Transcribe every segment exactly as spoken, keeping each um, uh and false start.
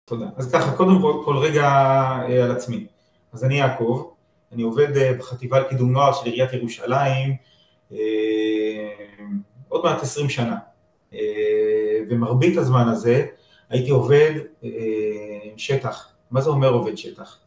תודה. אז ככה, קודם כל, כל רגע על עצמי. אז אני יעקב, אני עובד בחטיבה לקידום נוער של עיריית ירושלים, עוד מעט עשרים שנה. ומרבית הזמן הזה הייתי עובד שטח. מה זה אומר עובד שטח?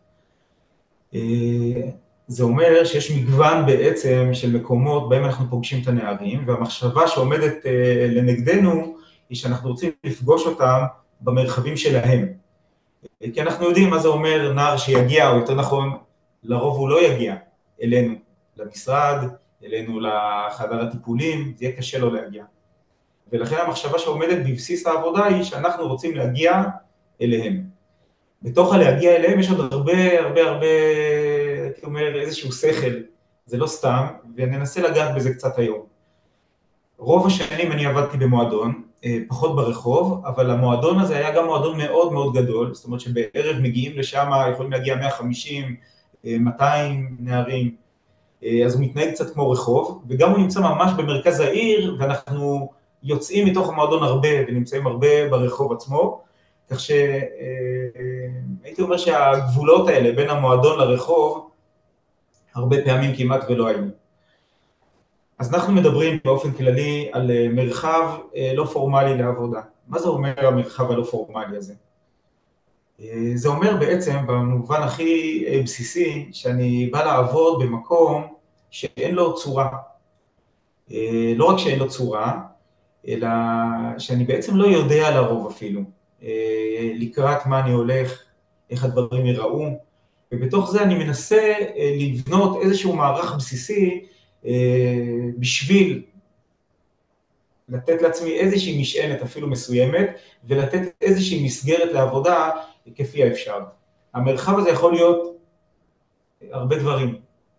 זה אומר שיש מגוון בעצם של מקומות בהם אנחנו פוגשים את הנערים, והמחשבה שעומדת לנגדנו היא שאנחנו רוצים לפגוש אותם במרחבים שלהם. כי אנחנו יודעים מה זה אומר נער שיגיע, או יותר נכון, לרוב הוא לא יגיע אלינו, למשרד, אלינו לחדר הטיפולים, זה יהיה קשה לו להגיע. ולכן המחשבה שעומדת בבסיס העבודה היא שאנחנו רוצים להגיע אליהם. בתוך הלהגיע אליהם יש עוד הרבה, הרבה, הרבה, הייתי אומר, איזשהו שכל, זה לא סתם, וננסה לגעת בזה קצת היום. רוב השנים אני עבדתי במועדון, פחות ברחוב, אבל המועדון הזה היה גם מועדון מאוד מאוד גדול, זאת אומרת שבערב מגיעים לשם, יכולים להגיע מאה וחמישים, מאתיים נערים, אז הוא מתנהג קצת כמו רחוב, וגם הוא נמצא ממש במרכז העיר, ואנחנו יוצאים מתוך המועדון הרבה, ונמצאים הרבה ברחוב עצמו, כך שהייתי אומר שהגבולות האלה בין המועדון לרחוב, הרבה פעמים כמעט ולא היו. אז אנחנו מדברים באופן כללי על מרחב לא פורמלי לעבודה. מה זה אומר המרחב הלא פורמלי הזה? זה אומר בעצם במובן הכי בסיסי שאני בא לעבוד במקום שאין לו צורה. לא רק שאין לו צורה, אלא שאני בעצם לא יודע לרוב אפילו לקראת מה אני הולך, איך הדברים ייראו, ובתוך זה אני מנסה לבנות איזשהו מערך בסיסי בשביל לתת לעצמי איזושהי משענת אפילו מסוימת, ולתת איזושהי מסגרת לעבודה כפי האפשר. המרחב הזה יכול להיות הרבה דברים.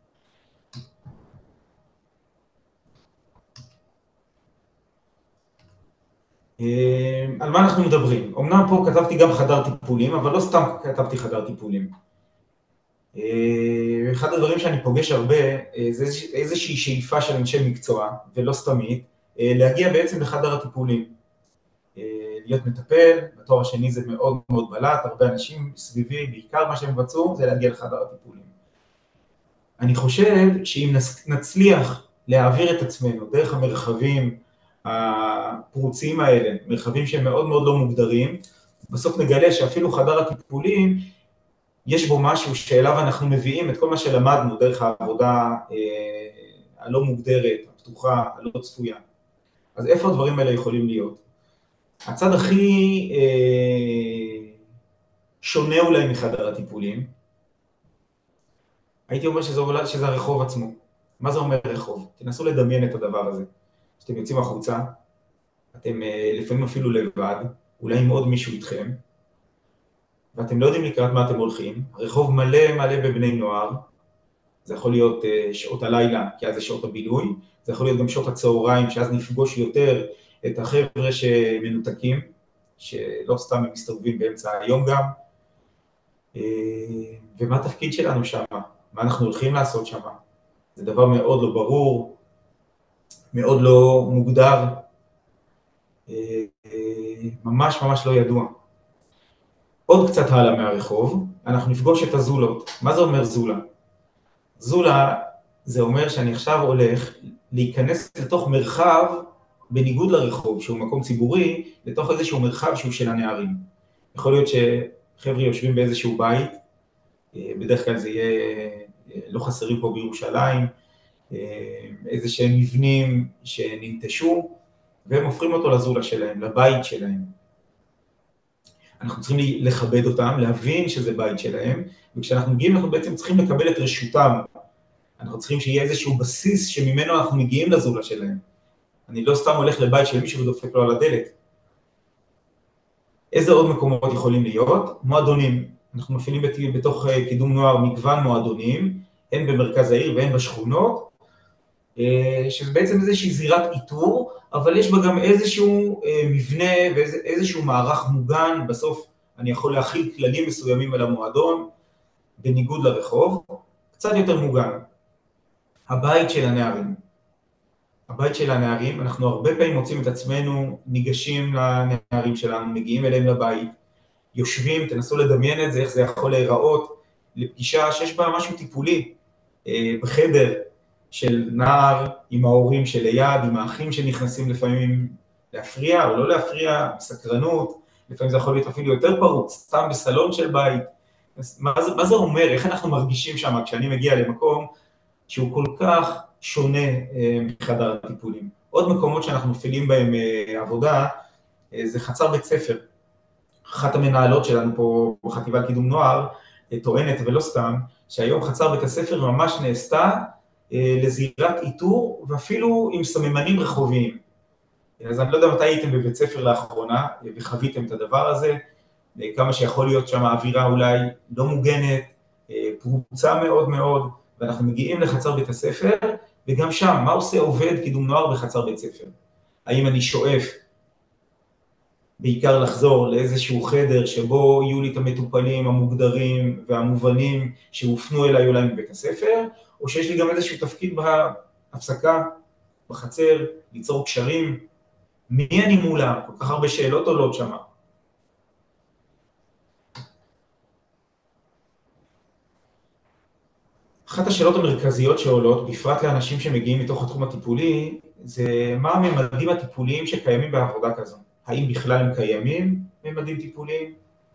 על מה אנחנו מדברים? אמנם פה כתבתי גם חדר טיפולים, אבל לא סתם כתבתי חדר טיפולים. אחד הדברים שאני פוגש הרבה, זה איזושהי שאיפה של אנשי מקצוע, ולא סתמית, להגיע בעצם לחדר הטיפולים. להיות מטפל, בתואר השני זה מאוד מאוד בלט, הרבה אנשים סביבי, בעיקר מה שהם מבצעו, זה להגיע לחדר הטיפולים. אני חושב שאם נצליח להעביר את עצמנו דרך המרחבים הפרוציים האלה, מרחבים שהם מאוד מאוד לא מוגדרים, בסוף נגלה שאפילו חדר הטיפולים, יש בו משהו שאליו אנחנו מביאים את כל מה שלמדנו דרך העבודה אה, הלא מוגדרת, הפתוחה, הלא צפויה. אז איפה הדברים האלה יכולים להיות? הצד הכי אה, שונה אולי מחדר הטיפולים, הייתי אומר שזה, שזה הרחוב עצמו. מה זה אומר רחוב? תנסו לדמיין את הדבר הזה. כשאתם יוצאים החוצה, אתם אה, לפעמים אפילו לבד, אולי עם עוד מישהו איתכם, ואתם לא יודעים לקראת מה אתם הולכים, הרחוב מלא מלא בבני נוער, זה יכול להיות שעות הלילה, כי אז זה שעות הבילוי, זה יכול להיות גם שעות הצהריים, שאז נפגוש יותר את החבר'ה שמנותקים, שלא סתם הם מסתובבים באמצע היום גם, ומה התפקיד שלנו שם, מה אנחנו הולכים לעשות שם, זה דבר מאוד לא ברור, מאוד לא מוגדר, ממש ממש לא ידוע. עוד קצת הלאה מהרחוב, אנחנו נפגוש את הזולות. מה זה אומר זולה? זולה זה אומר שאני עכשיו הולך להיכנס לתוך מרחב בניגוד לרחוב, שהוא מקום ציבורי, לתוך איזשהו מרחב שהוא של הנערים. יכול להיות שחבר'ה יושבים באיזשהו בית, בדרך כלל זה יהיה, לא חסרים פה בירושלים, איזה שהם מבנים שננטשו, והם הופכים אותו לזולה שלהם, לבית שלהם. אנחנו צריכים לכבד אותם, להבין שזה בית שלהם, וכשאנחנו מגיעים אנחנו בעצם צריכים לקבל את רשותם. אנחנו צריכים שיהיה איזשהו בסיס שממנו אנחנו מגיעים לזולה שלהם. אני לא סתם הולך לבית של מישהו ודופק לו על הדלת. איזה עוד מקומות יכולים להיות? מועדונים. אנחנו מפעילים בתוך קידום נוער מגוון מועדונים, הן במרכז העיר והן בשכונות, שזה בעצם איזושהי זירת איתור, אבל יש בה גם איזשהו מבנה ואיזשהו מערך מוגן, בסוף אני יכול להכיל כללים מסוימים על המועדון, בניגוד לרחוב, קצת יותר מוגן. הבית של הנערים. הבית של הנערים, אנחנו הרבה פעמים מוצאים את עצמנו, ניגשים לנערים שלנו, מגיעים אליהם לבית, יושבים, תנסו לדמיין את זה, איך זה יכול להיראות, לפגישה שיש בה משהו טיפולי, בחדר של נער עם ההורים שליד, עם האחים שנכנסים לפעמים להפריע או לא להפריע, בסקרנות, לפעמים זה יכול להיות אפילו יותר פרוץ, סתם בסלון של בית. מה זה, מה זה אומר? איך אנחנו מרגישים שם כשאני מגיע למקום שהוא כל כך שונה מחדר הטיפולים? עוד מקומות שאנחנו מפעילים בהם עבודה, זה חצר בית ספר. אחת המנהלות שלנו פה בחטיבה לקידום נוער, טוענת ולא סתם, שהיום חצר בית הספר ממש נעשתה לזירת איתור, ואפילו עם סממנים רחוביים. אז אני לא יודע מתי הייתם בבית ספר לאחרונה, וחוויתם את הדבר הזה, כמה שיכול להיות שם האווירה אולי לא מוגנת, פרוצה מאוד מאוד, ואנחנו מגיעים לחצר בית הספר, וגם שם, מה עושה עובד קידום נוער בחצר בית ספר? האם אני שואף בעיקר לחזור לאיזשהו חדר שבו יהיו לי את המטופלים המוגדרים והמובנים שהופנו אליי אולי מבית הספר, או שיש לי גם איזשהו תפקיד בהפסקה, בחצר, ליצור קשרים, מי אני מולם? כל כך הרבה שאלות עולות שם. אחת השאלות המרכזיות שעולות, בפרט לאנשים שמגיעים מתוך התחום הטיפולי, זה מה הממדים הטיפוליים שקיימים בעבודה כזו. האם בכלל הם קיימים ממדים טיפוליים?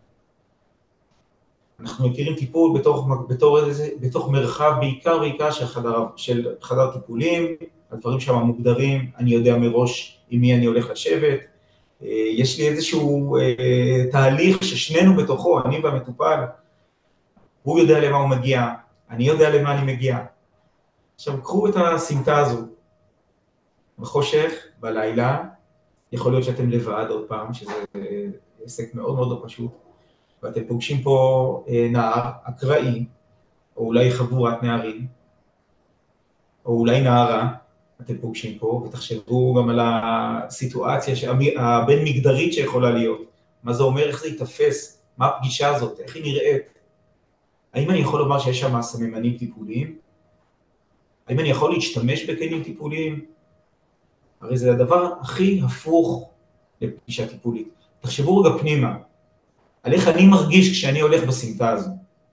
אנחנו מכירים טיפול בתוך, בתור איזה, בתוך מרחב בעיקר בעיקר של חדר, של חדר טיפולים, הדברים שם מוגדרים, אני יודע מראש עם מי אני הולך לשבת, יש לי איזשהו תהליך ששנינו בתוכו, אני והמטופל, הוא יודע למה הוא מגיע, אני יודע למה אני מגיע. עכשיו, קחו את הסמטה הזו, בחושך, בלילה, יכול להיות שאתם לבד עוד פעם, שזה עסק מאוד מאוד לא פשוט, ואתם פוגשים פה נער אקראי, או אולי חבורת נערים, או אולי נערה, אתם פוגשים פה, ותחשבו גם על הסיטואציה הבין מגדרית שיכולה להיות. מה זה אומר, איך זה יתפס, מה הפגישה הזאת, איך היא נראית. האם אני יכול לומר שיש שם סממנים טיפוליים? האם אני יכול להשתמש בכלים טיפוליים? הרי זה הדבר הכי הפוך לפגישה טיפולית. תחשבו רגע פנימה, על איך אני מרגיש כשאני הולך בסמטה הזו.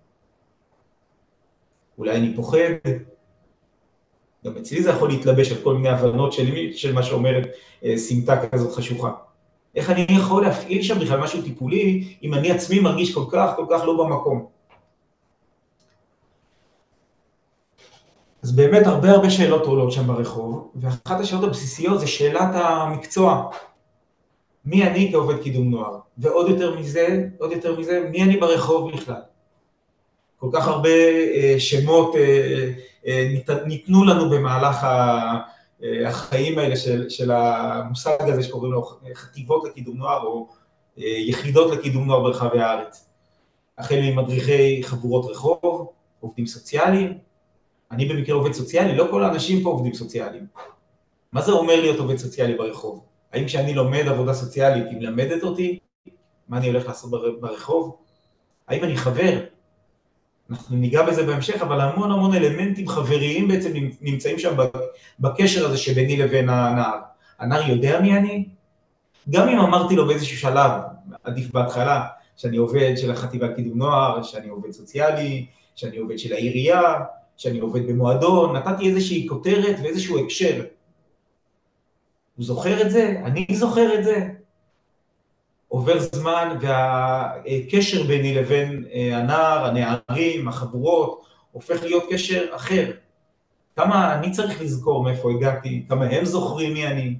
אולי אני פוחד, גם אצלי זה יכול להתלבש על כל מיני הבנות שלי, של מה שאומרת סמטה כזאת חשוכה. איך אני יכול להפעיל שם בכלל משהו טיפולי, אם אני עצמי מרגיש כל כך, כל כך לא במקום. אז באמת הרבה הרבה שאלות עולות שם ברחוב, ואחת השאלות הבסיסיות זה שאלת המקצוע. מי אני כעובד קידום נוער? ועוד יותר מזה, עוד יותר מזה, מי אני ברחוב בכלל? כל כך הרבה שמות ניתנו לנו במהלך החיים האלה של, של המושג הזה שקוראים לו חטיבות לקידום נוער או יחידות לקידום נוער ברחבי הארץ. החל ממדריכי חבורות רחוב, עובדים סוציאליים. אני במקרה עובד סוציאלי, לא כל האנשים פה עובדים סוציאליים. מה זה אומר להיות עובד סוציאלי ברחוב? האם כשאני לומד עבודה סוציאלית, היא מלמדת אותי מה אני הולך לעשות ברחוב? האם אני חבר? אנחנו ניגע בזה בהמשך, אבל המון המון אלמנטים חבריים בעצם נמצאים שם בקשר הזה שביני לבין הנער. הנער יודע מי אני? גם אם אמרתי לו באיזשהו שלב, עדיף בהתחלה, שאני עובד של החטיבה לקידום נוער, שאני עובד סוציאלי, שאני עובד של העירייה, שאני עובד במועדון, נתתי איזושהי כותרת ואיזשהו הקשר. הוא זוכר את זה? אני זוכר את זה. עובר זמן והקשר ביני לבין הנער, הנערים, החבורות, הופך להיות קשר אחר. כמה אני צריך לזכור מאיפה הגעתי, כמה הם זוכרים מי אני.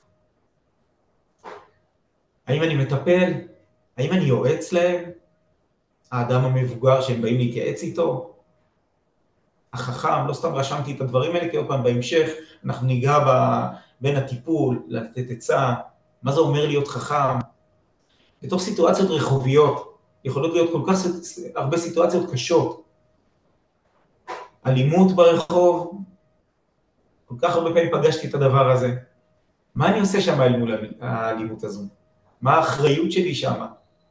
האם אני מטפל? האם אני יועץ להם? האדם המבוגר שהם באים להתייעץ איתו? החכם, לא סתם רשמתי את הדברים האלה, כי עוד פעם בהמשך אנחנו ניגע בין הטיפול, לתת עצה, מה זה אומר להיות חכם. בתוך סיטואציות רחוביות, יכולות להיות כל כך הרבה סיטואציות קשות. אלימות ברחוב, כל כך הרבה פעמים פגשתי את הדבר הזה. מה אני עושה שם אל מול האלימות הזו? מה האחריות שלי שם?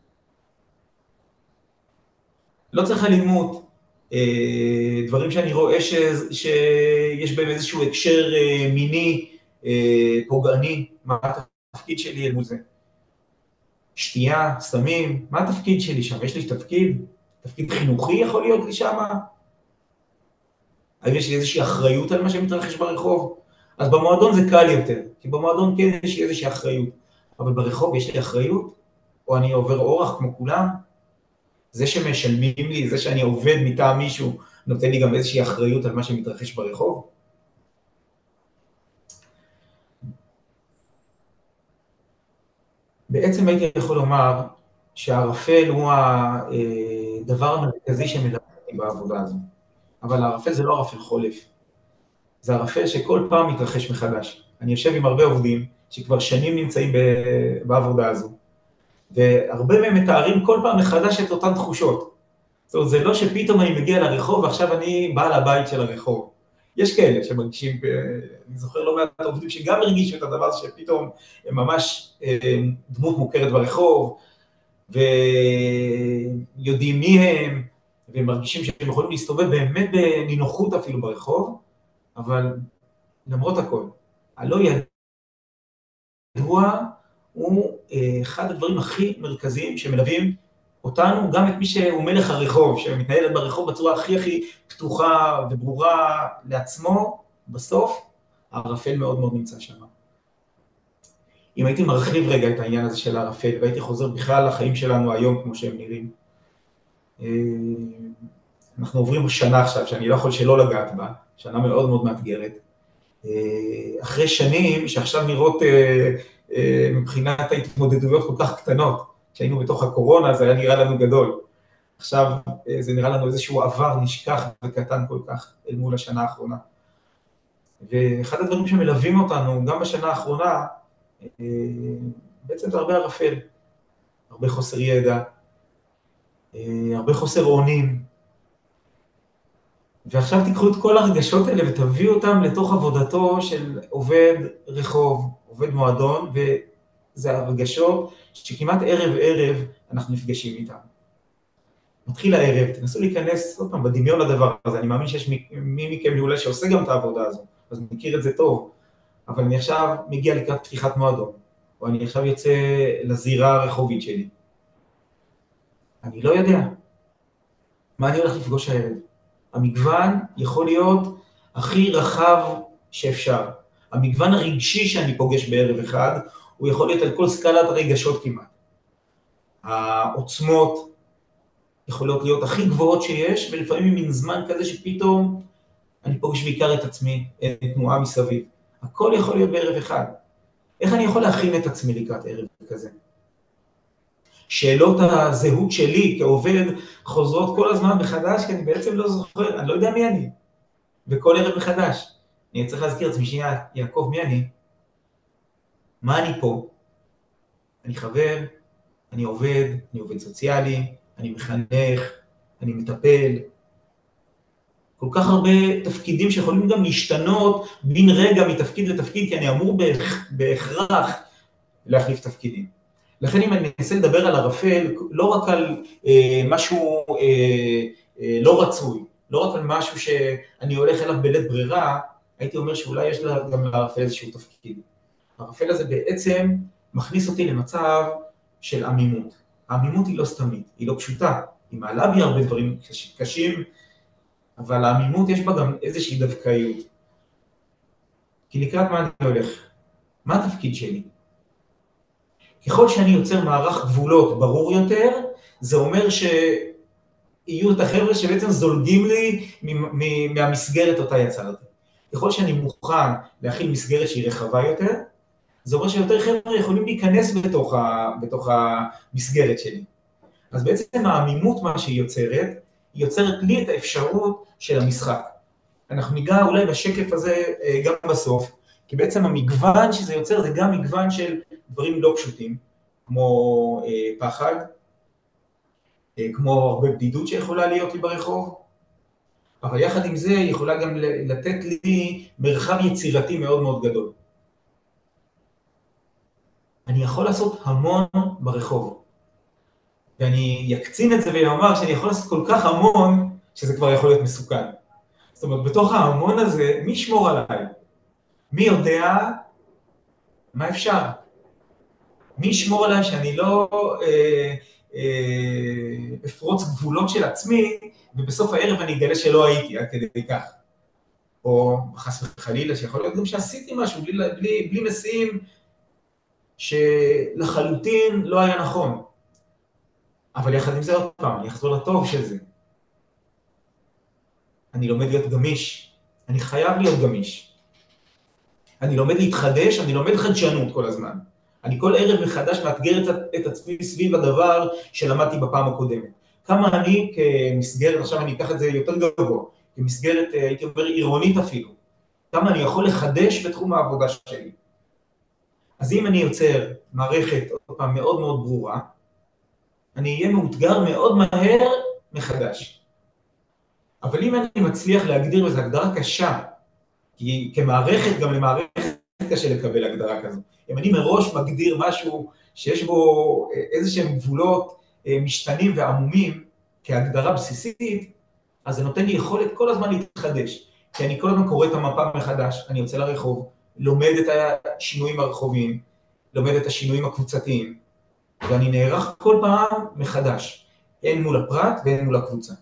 לא צריך אלימות, דברים שאני רואה ש... שיש בהם איזשהו הקשר מיני, פוגעני, מה התפקיד שלי אל מול זה? שתייה, סמים, מה התפקיד שלי שם? יש לי תפקיד? תפקיד חינוכי יכול להיות לי שם? האם יש לי איזושהי אחריות על מה שמתרחש ברחוב? אז במועדון זה קל יותר, כי במועדון כן יש לי איזושהי אחריות, אבל ברחוב יש לי אחריות? או אני עובר אורח כמו כולם? זה שמשלמים לי, זה שאני עובד מטעם מישהו, נותן לי גם איזושהי אחריות על מה שמתרחש ברחוב? בעצם הייתי יכול לומר שהערפל הוא הדבר המרכזי שמלווה אותי בעבודה הזו. אבל הערפל זה לא ערפל חולף. זה ערפל שכל פעם מתרחש מחדש. אני יושב עם הרבה עובדים שכבר שנים נמצאים בעבודה הזו, והרבה מהם מתארים כל פעם מחדש את אותן תחושות. זאת אומרת, זה לא שפתאום אני מגיע לרחוב ועכשיו אני בעל הבית של הרחוב. יש כאלה שמרגישים, אני זוכר לא מעט עובדים שגם הרגישו את הדבר הזה שפתאום הם ממש דמות מוכרת ברחוב, ויודעים מי הם, והם מרגישים שהם יכולים להסתובב באמת בנינוחות אפילו ברחוב, אבל למרות הכל, הלא ידוע הוא אחד הדברים הכי מרכזיים שמלווים אותנו, גם את מי שהוא מלך הרחוב, שמתנהל ברחוב בצורה הכי הכי פתוחה וברורה לעצמו, בסוף הערפל מאוד מאוד נמצא שם. אם הייתי מרחיב רגע את העניין הזה של הערפל, והייתי חוזר בכלל לחיים שלנו היום כמו שהם נראים, אנחנו עוברים שנה עכשיו, שאני לא יכול שלא לגעת בה, שנה מאוד מאוד מאתגרת. אחרי שנים שעכשיו נראות מבחינת ההתמודדויות כל כך קטנות, כשהיינו בתוך הקורונה זה היה נראה לנו גדול. עכשיו זה נראה לנו איזשהו עבר נשכח וקטן כל כך אל מול השנה האחרונה. ואחד הדברים שמלווים אותנו גם בשנה האחרונה, בעצם זה הרבה ערפל, הרבה חוסר ידע, הרבה חוסר אונים, ועכשיו תיקחו את כל הרגשות האלה ותביאו אותם לתוך עבודתו של עובד רחוב, עובד מועדון, וזה הרגשות שכמעט ערב ערב אנחנו נפגשים איתם. מתחיל הערב, תנסו להיכנס עוד פעם בדמיון לדבר הזה, אני מאמין שיש מי מכם אולי שעושה גם את העבודה הזו, אז אני מכיר את זה טוב, אבל אני עכשיו מגיע לקראת פתיחת מועדון, או אני עכשיו יוצא לזירה הרחובית שלי. אני לא יודע מה אני הולך לפגוש הערב. המגוון יכול להיות הכי רחב שאפשר. המגוון הרגשי שאני פוגש בערב אחד, הוא יכול להיות על כל סקלת הרגשות כמעט. העוצמות יכולות להיות הכי גבוהות שיש, ולפעמים מין זמן כזה שפתאום אני פוגש בעיקר את עצמי, את תנועה מסביב. הכל יכול להיות בערב אחד. איך אני יכול להכין את עצמי לקראת ערב כזה? שאלות הזהות שלי כעובד חוזרות כל הזמן מחדש, כי אני בעצם לא זוכר, אני לא יודע מי אני. וכל ערב מחדש. אני צריך להזכיר את עצמי שנייה, יעקב, מי אני? מה אני פה? אני חבר, אני עובד, אני עובד סוציאלי, אני מחנך, אני מטפל. כל כך הרבה תפקידים שיכולים גם להשתנות בין רגע מתפקיד לתפקיד, כי אני אמור בהכרח להחליף תפקידים. לכן אם אני אנסה לדבר על ערפל, לא רק על אה, משהו אה, אה, לא רצוי, לא רק על משהו שאני הולך אליו בלית ברירה, הייתי אומר שאולי יש לה גם לערפל איזשהו תפקיד. הערפל הזה בעצם מכניס אותי למצב של עמימות. העמימות היא לא סתמית, היא לא פשוטה, היא מעלה בי הרבה דברים קשים, אבל העמימות יש בה גם איזושהי דווקאיות. כי לקראת מה אני הולך? מה התפקיד שלי? ככל שאני יוצר מערך גבולות ברור יותר, זה אומר שיהיו את החבר'ה שבעצם זולגים לי מהמסגרת אותה יצרתי. ככל שאני מוכן להכיל מסגרת שהיא רחבה יותר, זה אומר שיותר חבר'ה יכולים להיכנס בתוך, ה, בתוך המסגרת שלי. אז בעצם העמימות מה שהיא יוצרת, היא יוצרת לי את האפשרות של המשחק. אנחנו ניגע אולי בשקף הזה גם בסוף, כי בעצם המגוון שזה יוצר זה גם מגוון של דברים לא פשוטים, כמו אה, פחד, אה, כמו הרבה בדידות שיכולה להיות לי ברחוב, אבל יחד עם זה יכולה גם לתת לי מרחב יצירתי מאוד מאוד גדול. אני יכול לעשות המון ברחוב, ואני יקצין את זה ואומר שאני יכול לעשות כל כך המון, שזה כבר יכול להיות מסוכן. זאת אומרת, בתוך ההמון הזה, מי ישמור עליי? מי יודע מה אפשר? מי ישמור עליי שאני לא אה, אה, אפרוץ גבולות של עצמי, ובסוף הערב אני אגלה שלא הייתי, עד כדי כך. או חס וחלילה, שיכול להיות גם שעשיתי משהו, בלי, בלי, בלי משים, שלחלוטין לא היה נכון. אבל יחד עם זה עוד פעם, אני אחזור לטוב של זה. אני לומד להיות גמיש, אני חייב להיות גמיש. אני לומד להתחדש, אני לומד חדשנות כל הזמן. אני כל ערב מחדש מאתגר את, את עצמי סביב הדבר שלמדתי בפעם הקודמת. כמה אני כמסגרת, עכשיו אני אקח את זה יותר גבוה, כמסגרת, הייתי אומר, עירונית אפילו, כמה אני יכול לחדש בתחום העבודה שלי. אז אם אני יוצר מערכת, עוד פעם, מאוד מאוד ברורה, אני אהיה מאותגר מאוד מהר מחדש. אבל אם אני מצליח להגדיר, וזו הגדרה קשה, כי כמערכת, גם למערכת קשה לקבל הגדרה כזו. אם אני מראש מגדיר משהו שיש בו איזה שהם גבולות משתנים ועמומים כהגדרה בסיסית, אז זה נותן לי יכולת כל הזמן להתחדש. כי אני כל הזמן קורא את המפה מחדש, אני יוצא לרחוב, לומד את השינויים הרחוביים, לומד את השינויים הקבוצתיים, ואני נערך כל פעם מחדש, הן מול הפרט והן מול הקבוצה.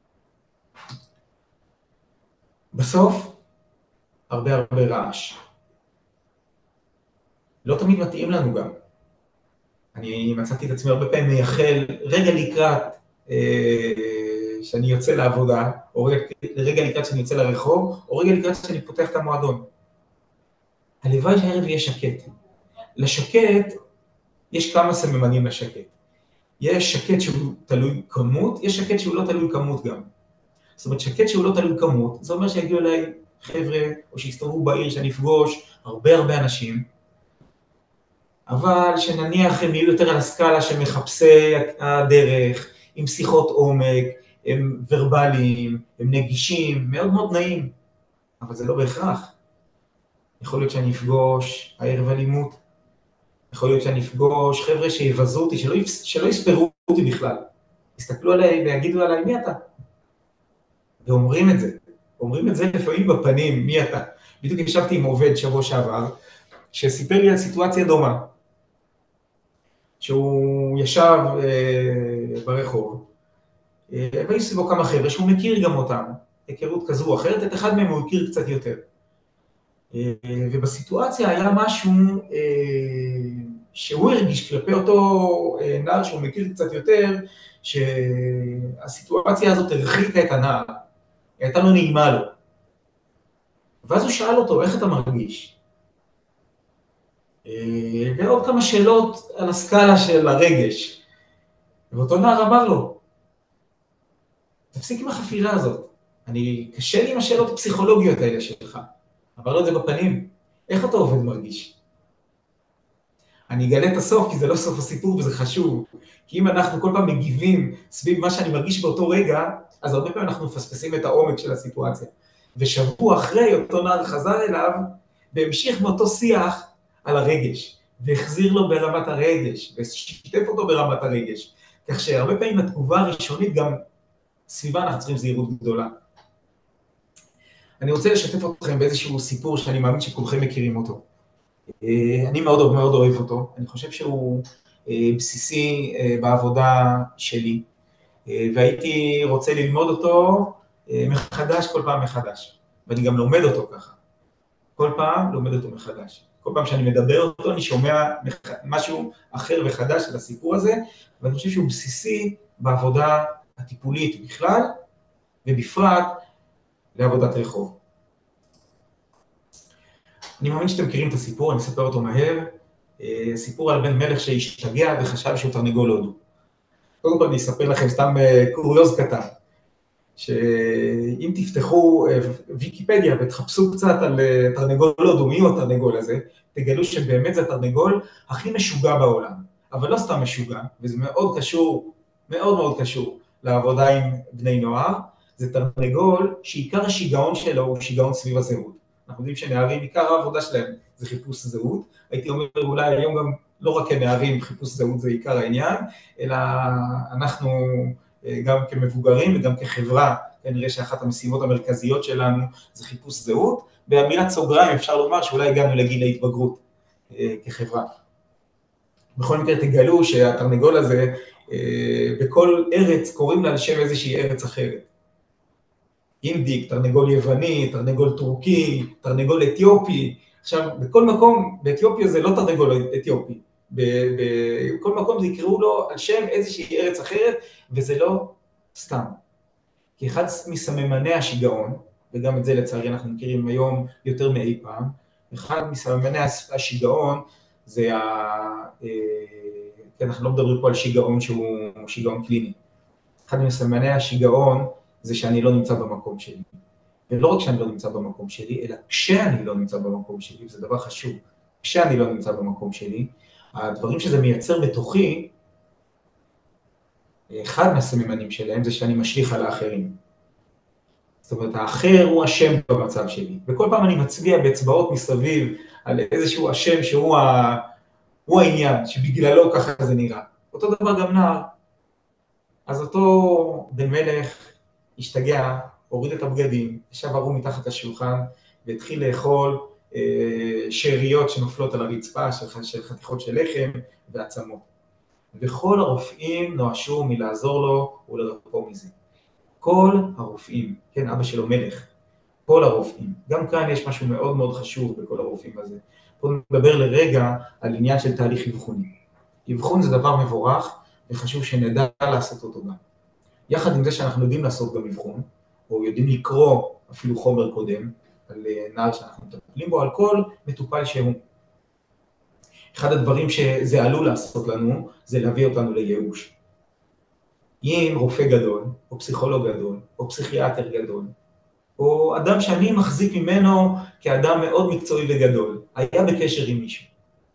בסוף, הרבה הרבה רעש. לא תמיד מתאים לנו גם. אני מצאתי את עצמי הרבה פעמים מייחל רגע לקראת אה, שאני יוצא לעבודה, או רגע, רגע לקראת שאני יוצא לרחוב, או רגע לקראת שאני פותח את המועדון. הלוואי שהערב יהיה שקט. לשקט, יש כמה סממנים לשקט. יש שקט שהוא תלוי כמות, יש שקט שהוא לא תלוי כמות גם. זאת אומרת, שקט שהוא לא תלוי כמות, זה אומר שיגיעו אליי חבר'ה, או שיסתובבו בעיר, שאני אפגוש הרבה הרבה אנשים, אבל שנניח הם יהיו יותר על הסקאלה שמחפשי הדרך, עם שיחות עומק, הם ורבליים, הם נגישים, מאוד מאוד נעים, אבל זה לא בהכרח. יכול להיות שאני אפגוש הערב אלימות, יכול להיות שאני אפגוש חבר'ה שיבזו אותי, שלא, שלא יספרו אותי בכלל, יסתכלו עליי ויגידו עליי, מי אתה? ואומרים את זה, אומרים את זה לפעמים בפנים, מי אתה? בדיוק ישבתי עם עובד שבוע שעבר, שסיפר לי על סיטואציה דומה, שהוא ישב אה, ברחוב, אה, והיו סביבו כמה חבר'ה שהוא מכיר גם אותם, היכרות כזו או אחרת, את אחד מהם הוא הכיר קצת יותר. אה, ובסיטואציה היה משהו אה, שהוא הרגיש כלפי אותו אה, נער שהוא מכיר קצת יותר, שהסיטואציה הזאת הרחיקה את הנער, הייתה לו נעימה לו. ואז הוא שאל אותו, איך אתה מרגיש? ועוד כמה שאלות על הסקאלה של הרגש. ואותו נער אמר לו, תפסיק עם החפירה הזאת. אני קשה לי עם השאלות הפסיכולוגיות האלה שלך. אמר לו את זה בפנים. איך אתה עובד מרגיש? אני אגלה את הסוף, כי זה לא סוף הסיפור וזה חשוב. כי אם אנחנו כל פעם מגיבים סביב מה שאני מרגיש באותו רגע, אז הרבה פעמים אנחנו מפספסים את העומק של הסיטואציה. ושבוע אחרי אותו נער חזר אליו, והמשיך באותו שיח על הרגש, והחזיר לו ברמת הרגש, ושיתף אותו ברמת הרגש. כך שהרבה פעמים התגובה הראשונית גם סביבה אנחנו צריכים זהירות גדולה. אני רוצה לשתף אתכם באיזשהו סיפור שאני מאמין שכולכם מכירים אותו. אני מאוד מאוד אוהב אותו, אני חושב שהוא בסיסי בעבודה שלי, והייתי רוצה ללמוד אותו מחדש כל פעם מחדש, ואני גם לומד אותו ככה. כל פעם לומד אותו מחדש. כל פעם שאני מדבר אותו, אני שומע משהו אחר וחדש על הסיפור הזה, ואני חושב שהוא בסיסי בעבודה הטיפולית בכלל, ובפרט לעבודת רחוב. אני מאמין שאתם מכירים את הסיפור, אני אספר אותו מהר. סיפור על בן מלך שהשתגע וחשב שהוא תרנגול הודו. קודם כל אני אספר לכם סתם קוריוז קטן, שאם תפתחו ויקיפדיה ותחפשו קצת על תרנגול הודו, מי הוא התרנגול הזה, תגלו שבאמת זה התרנגול הכי משוגע בעולם. אבל לא סתם משוגע, וזה מאוד קשור, מאוד מאוד קשור לעבודה עם בני נוער, זה תרנגול שעיקר השיגעון שלו הוא שיגעון סביב הזהות. אנחנו יודעים שנערים, עיקר העבודה שלהם זה חיפוש זהות, הייתי אומר אולי היום גם לא רק כנערים חיפוש זהות זה עיקר העניין, אלא אנחנו גם כמבוגרים וגם כחברה, כנראה שאחת המשימות המרכזיות שלנו זה חיפוש זהות, באמירת סוגריים אפשר לומר שאולי הגענו לגיל ההתבגרות כחברה. בכל מקרה תגלו שהתרנגול הזה, בכל ארץ קוראים לה על שם איזושהי ארץ אחרת. אינדיק, תרנגול יווני, תרנגול טורקי, תרנגול אתיופי. עכשיו, בכל מקום, באתיופיה זה לא תרנגול אתיופי. בכל מקום זה יקראו לו על שם איזושהי ארץ אחרת, וזה לא סתם. כי אחד מסממני השיגעון, וגם את זה לצערי אנחנו מכירים היום יותר מאי פעם, אחד מסממני השיגעון זה ה... כי אנחנו לא מדברים פה על שיגעון שהוא שיגעון קליני. אחד מסממני השיגעון זה שאני לא נמצא במקום שלי. ולא רק שאני לא נמצא במקום שלי, אלא כשאני לא נמצא במקום שלי, וזה דבר חשוב, כשאני לא נמצא במקום שלי, הדברים שזה מייצר בתוכי, אחד מהסממנים שלהם זה שאני משליך על האחרים. זאת אומרת, האחר הוא השם במצב שלי, וכל פעם אני מצביע באצבעות מסביב על איזשהו השם שהוא ה... הוא העניין, שבגללו ככה זה נראה. אותו דבר גם נער. אז אותו בן מלך השתגע, הוריד את הבגדים, ישב ערום מתחת לשולחן, והתחיל לאכול אה, שאריות שנופלות על הרצפה של, של חתיכות של לחם ועצמות. וכל הרופאים נואשו מלעזור לו ולרפוא מזה. כל הרופאים, כן, אבא שלו מלך, כל הרופאים. גם כאן יש משהו מאוד מאוד חשוב בכל הרופאים הזה. בואו נדבר לרגע על עניין של תהליך אבחוני. אבחון זה דבר מבורך, וחשוב שנדע לעשות אותו גם. יחד עם זה שאנחנו יודעים לעשות גם אבחון, או יודעים לקרוא אפילו חומר קודם, על נער שאנחנו מטפלים בו, על כל מטופל שהוא. אחד הדברים שזה עלול לעשות לנו, זה להביא אותנו לייאוש. אם רופא גדול, או פסיכולוג גדול, או פסיכיאטר גדול, או אדם שאני מחזיק ממנו כאדם מאוד מקצועי וגדול, היה בקשר עם מישהו,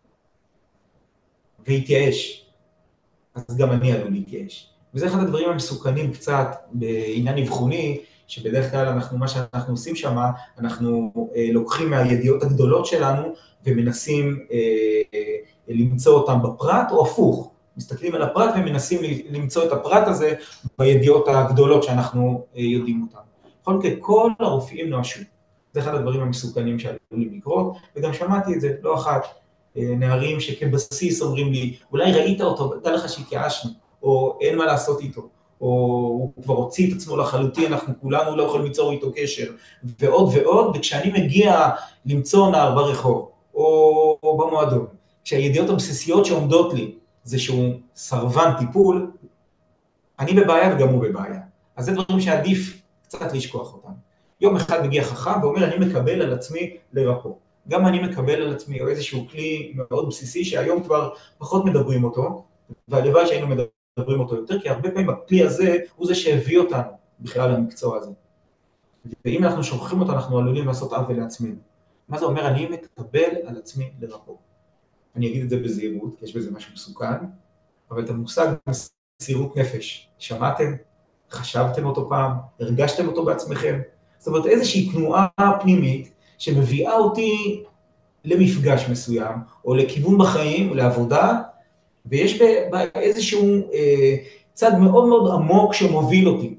והתייאש, אז גם אני עלול להתייאש. וזה אחד הדברים המסוכנים קצת בעניין אבחוני, שבדרך כלל אנחנו, מה שאנחנו עושים שם, אנחנו אה, לוקחים מהידיעות הגדולות שלנו, ומנסים אה, אה, למצוא אותם בפרט, או הפוך, מסתכלים על הפרט ומנסים למצוא את הפרט הזה בידיעות הגדולות שאנחנו אה, יודעים אותם. בכל מקרה, כל הרופאים נואשו. זה אחד הדברים המסוכנים שעלולים לקרות, וגם שמעתי את זה, לא אחת, אה, נערים שכבסיס אומרים לי, אולי ראית אותו, דע לך שהתייאשנו, או אין מה לעשות איתו, או הוא כבר הוציא את עצמו לחלוטין, אנחנו כולנו לא יכולים ליצור איתו קשר, ועוד ועוד, וכשאני מגיע למצוא נער ברחוב, או, או במועדון, כשהידיעות הבסיסיות שעומדות לי, זה שהוא סרבן טיפול, אני בבעיה וגם הוא בבעיה. אז זה דברים שעדיף קצת לשכוח אותם. יום אחד מגיע חכם ואומר, אני מקבל על עצמי לרפוא. גם אני מקבל על עצמי או איזשהו כלי מאוד בסיסי, שהיום כבר פחות מדברים אותו, והלוואי שהיינו מדברים אותו יותר, כי הרבה פעמים הכלי הזה הוא זה שהביא אותנו בכלל למקצוע הזה. ואם אנחנו שוכחים אותו, אנחנו עלולים לעשות עוול לעצמנו. מה זה אומר? אני מקבל על עצמי לרפוא. אני אגיד את זה בזהירות, כי יש בזה משהו מסוכן, אבל את המושג מסירות נפש, שמעתם? חשבתם אותו פעם? הרגשתם אותו בעצמכם? זאת אומרת, איזושהי תנועה פנימית שמביאה אותי למפגש מסוים, או לכיוון בחיים, או לעבודה, ויש בה איזשהו אה, צד מאוד מאוד עמוק שמוביל אותי.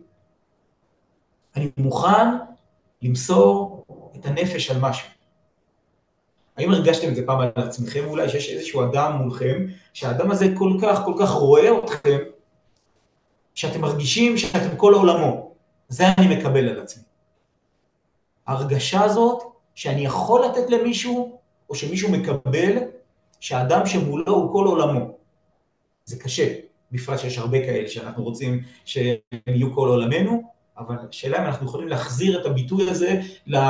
אני מוכן למסור את הנפש על משהו. האם הרגשתם את זה פעם על עצמכם? אולי שיש איזשהו אדם מולכם, שהאדם הזה כל כך, כל כך רואה אתכם, שאתם מרגישים שאתם כל העולמו. זה אני מקבל על עצמי. ההרגשה הזאת, שאני יכול לתת למישהו, או שמישהו מקבל, שהאדם שמולו הוא כל עולמו. זה קשה, בפרט שיש הרבה כאלה שאנחנו רוצים שהם יהיו כל עולמנו, אבל השאלה אם אנחנו יכולים להחזיר את הביטוי הזה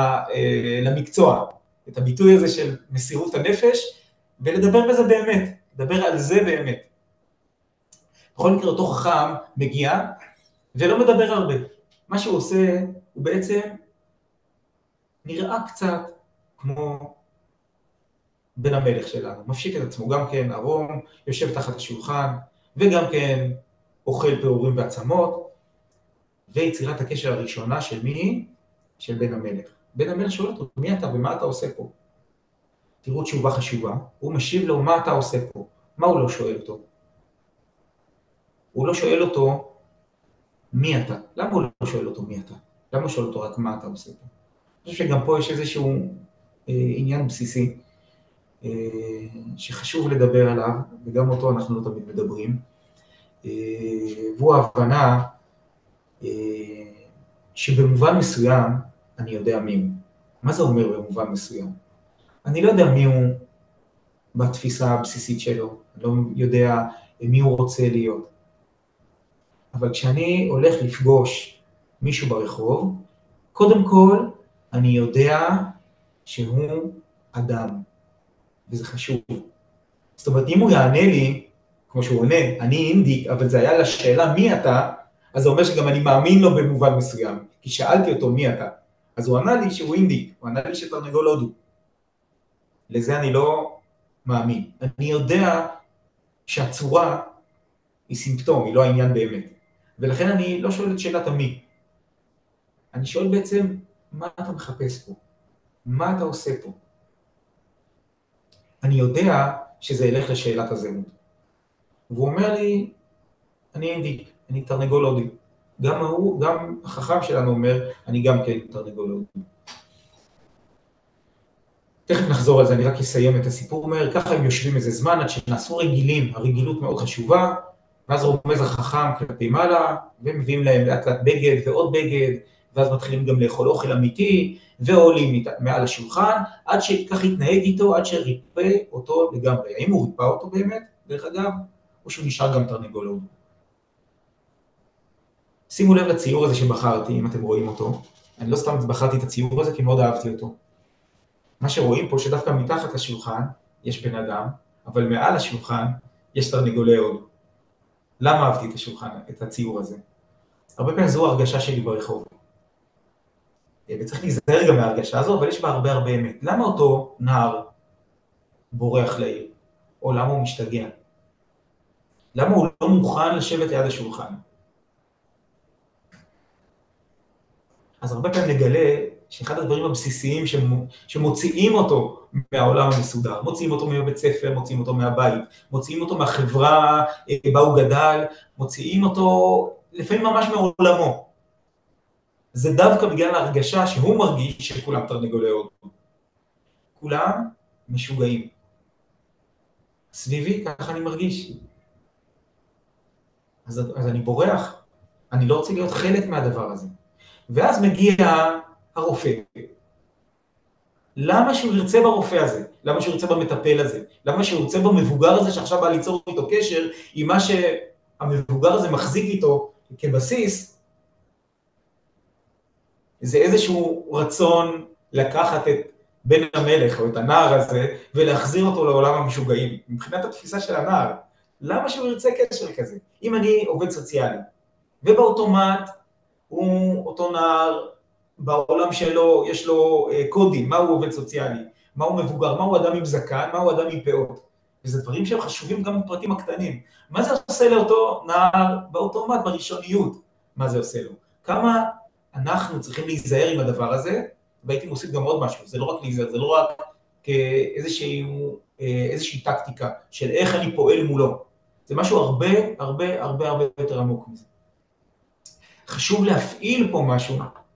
למקצוע, את הביטוי הזה של מסירות הנפש, ולדבר בזה באמת, לדבר על זה באמת. בכל מקרה אותו חכם מגיע, ולא מדבר הרבה. מה שהוא עושה, הוא בעצם נראה קצת כמו בן המלך שלנו. מפשיק את עצמו, גם כן ערום, יושב תחת השולחן, וגם כן אוכל פעורים ועצמות, ויצירת הקשר הראשונה של מי? של בן המלך. בן המלך שואל אותו, מי אתה ומה אתה עושה פה? תראו תשובה חשובה, הוא משיב לו, מה אתה עושה פה? מה הוא לא שואל אותו? הוא לא שואל אותו, מי אתה? למה הוא לא שואל אותו מי אתה? למה הוא שואל אותו רק מה אתה עושה פה? אני חושב שגם פה יש איזשהו אה, עניין בסיסי. שחשוב לדבר עליו, וגם אותו אנחנו לא תמיד מדברים, והוא ההבנה שבמובן מסוים אני יודע מי הוא. מה זה אומר במובן מסוים? אני לא יודע מי הוא בתפיסה הבסיסית שלו, אני לא יודע מי הוא רוצה להיות. אבל כשאני הולך לפגוש מישהו ברחוב, קודם כל אני יודע שהוא אדם, וזה חשוב. זאת אומרת, אם הוא יענה לי, כמו שהוא עונה, אני אינדיק, אבל זה היה לשאלה מי אתה, אז זה אומר שגם אני מאמין לו במובן מסוים, כי שאלתי אותו מי אתה. אז הוא ענה לי שהוא אינדיק, הוא ענה לי שתרנגול הודו. לזה אני לא מאמין. אני יודע שהצורה היא סימפטום, היא לא העניין באמת. ולכן אני לא שואל את שאלת המי. אני שואל בעצם, מה אתה מחפש פה? מה אתה עושה פה? אני יודע שזה ילך לשאלת הזהות. והוא אומר לי, אני אינדיק, אני תרנגול הודי. גם הוא, גם החכם שלנו אומר, אני גם כן תרנגול הודי. תכף נחזור על זה, אני רק אסיים את הסיפור. הוא אומר, ככה הם יושבים איזה זמן, עד שנעשו רגילים, הרגילות מאוד חשובה, ואז רומז החכם כלפי מעלה, ומביאים להם לאט לאט בגד ועוד בגד, ואז מתחילים גם לאכול אוכל אמיתי, ועולים מעל השולחן, עד שכך יתנהג איתו, עד שריפא אותו לגמרי. האם הוא ריפא אותו באמת, דרך אגב, או שהוא נשאר גם תרנגול הודי? שימו לב לציור הזה שבחרתי, אם אתם רואים אותו. אני לא סתם בחרתי את הציור הזה, כי מאוד אהבתי אותו. מה שרואים פה, שדווקא מתחת לשולחן יש בן אדם, אבל מעל השולחן יש תרנגולי הודו. למה אהבתי את השולחן, את הציור הזה? הרבה פעמים זו הרגשה שלי ברחוב. וצריך להיזהר גם מההרגשה הזו, אבל יש בה הרבה הרבה אמת. למה אותו נער בורח לעיר? או למה הוא משתגע? למה הוא לא מוכן לשבת ליד השולחן? אז הרבה פעמים נגלה שאחד הדברים הבסיסיים שמוציאים אותו מהעולם המסודר, מוציאים אותו מבית ספר, מוציאים אותו מהבית, מוציאים אותו מהחברה בה הוא גדל, מוציאים אותו לפעמים ממש מעולמו. זה דווקא בגלל ההרגשה שהוא מרגיש שכולם תרנגולי הודו. כולם משוגעים. סביבי, ככה אני מרגיש. אז, אז אני בורח, אני לא רוצה להיות חלק מהדבר הזה. ואז מגיע הרופא. למה שהוא ירצה ברופא הזה? למה שהוא ירצה במטפל הזה? למה שהוא ירצה במבוגר הזה שעכשיו בא ליצור איתו קשר עם מה שהמבוגר הזה מחזיק איתו כבסיס? זה איזשהו רצון לקחת את בן המלך או את הנער הזה ולהחזיר אותו לעולם המשוגעים. מבחינת התפיסה של הנער, למה שהוא ירצה קשר כזה? אם אני עובד סוציאלי, ובאוטומט הוא אותו נער, בעולם שלו יש לו קודים, מה הוא עובד סוציאלי, מה הוא מבוגר, מה הוא אדם עם זקן, מה הוא אדם עם פאות. וזה דברים שהם חשובים גם בפרטים הקטנים. מה זה עושה לאותו נער באוטומט, בראשוניות? מה זה עושה לו? כמה אנחנו צריכים להיזהר עם הדבר הזה, והייתי מוסיף גם עוד משהו, זה לא רק להיזהר, זה לא רק כאיזושהי איזושהי טקטיקה של איך אני פועל מולו. זה משהו הרבה, הרבה, הרבה, הרבה יותר עמוק מזה. חשוב להפעיל פה משהו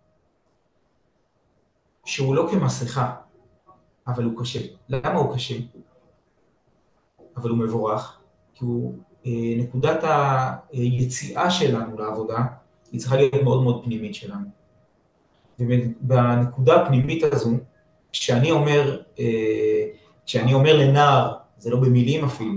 שהוא לא כמסכה, אבל הוא קשה. למה הוא קשה? אבל הוא מבורך, כי הוא, נקודת היציאה שלנו לעבודה, היא צריכה להיות מאוד מאוד פנימית שלנו. ובנקודה הפנימית הזו, כשאני אומר, כשאני אומר לנער, זה לא במילים אפילו,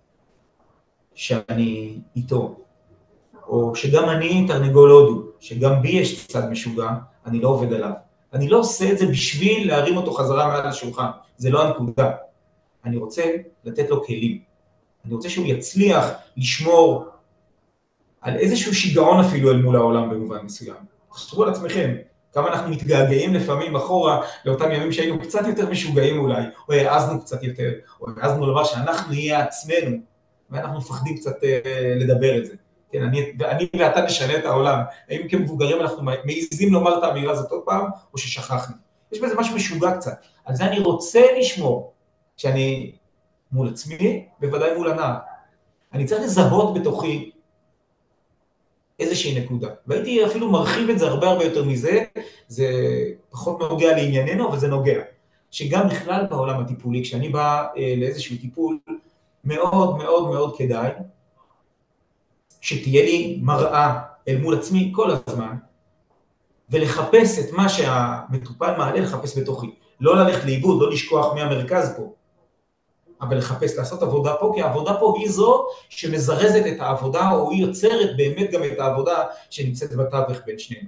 שאני איתו, או שגם אני תרנגול הודו, שגם בי יש צד משוגע, אני לא עובד עליו. אני לא עושה את זה בשביל להרים אותו חזרה מעל השולחן, זה לא הנקודה. אני רוצה לתת לו כלים. אני רוצה שהוא יצליח לשמור על איזשהו שיגעון אפילו אל מול העולם במובן מסוים. תחשבו על עצמכם, כמה אנחנו מתגעגעים לפעמים אחורה לאותם ימים שהיינו קצת יותר משוגעים אולי, או העזנו קצת יותר, או העזנו לומר שאנחנו נהיה עצמנו, ואנחנו מפחדים קצת לדבר את זה. כן, אני, אני ואתה נשנה את העולם. האם כמבוגרים אנחנו מעיזים לומר את האמירה הזאת עוד פעם, או ששכחנו? יש בזה משהו משוגע קצת. על זה אני רוצה לשמור, שאני מול עצמי, בוודאי מול הנער. אני צריך לזהות בתוכי איזושהי נקודה. והייתי אפילו מרחיב את זה הרבה הרבה יותר מזה, זה פחות נוגע לענייננו, אבל זה נוגע. שגם בכלל בעולם הטיפולי, כשאני בא אה, לאיזשהו טיפול, מאוד מאוד מאוד כדאי, שתהיה לי מראה אל מול עצמי כל הזמן, ולחפש את מה שהמטופל מעלה, לחפש בתוכי. לא ללכת לאיבוד, לא לשכוח מהמרכז פה, אבל לחפש, לעשות עבודה פה, כי העבודה פה היא זו שמזרזת את העבודה, או היא יוצרת באמת גם את העבודה שנמצאת בתווך בין שנינו.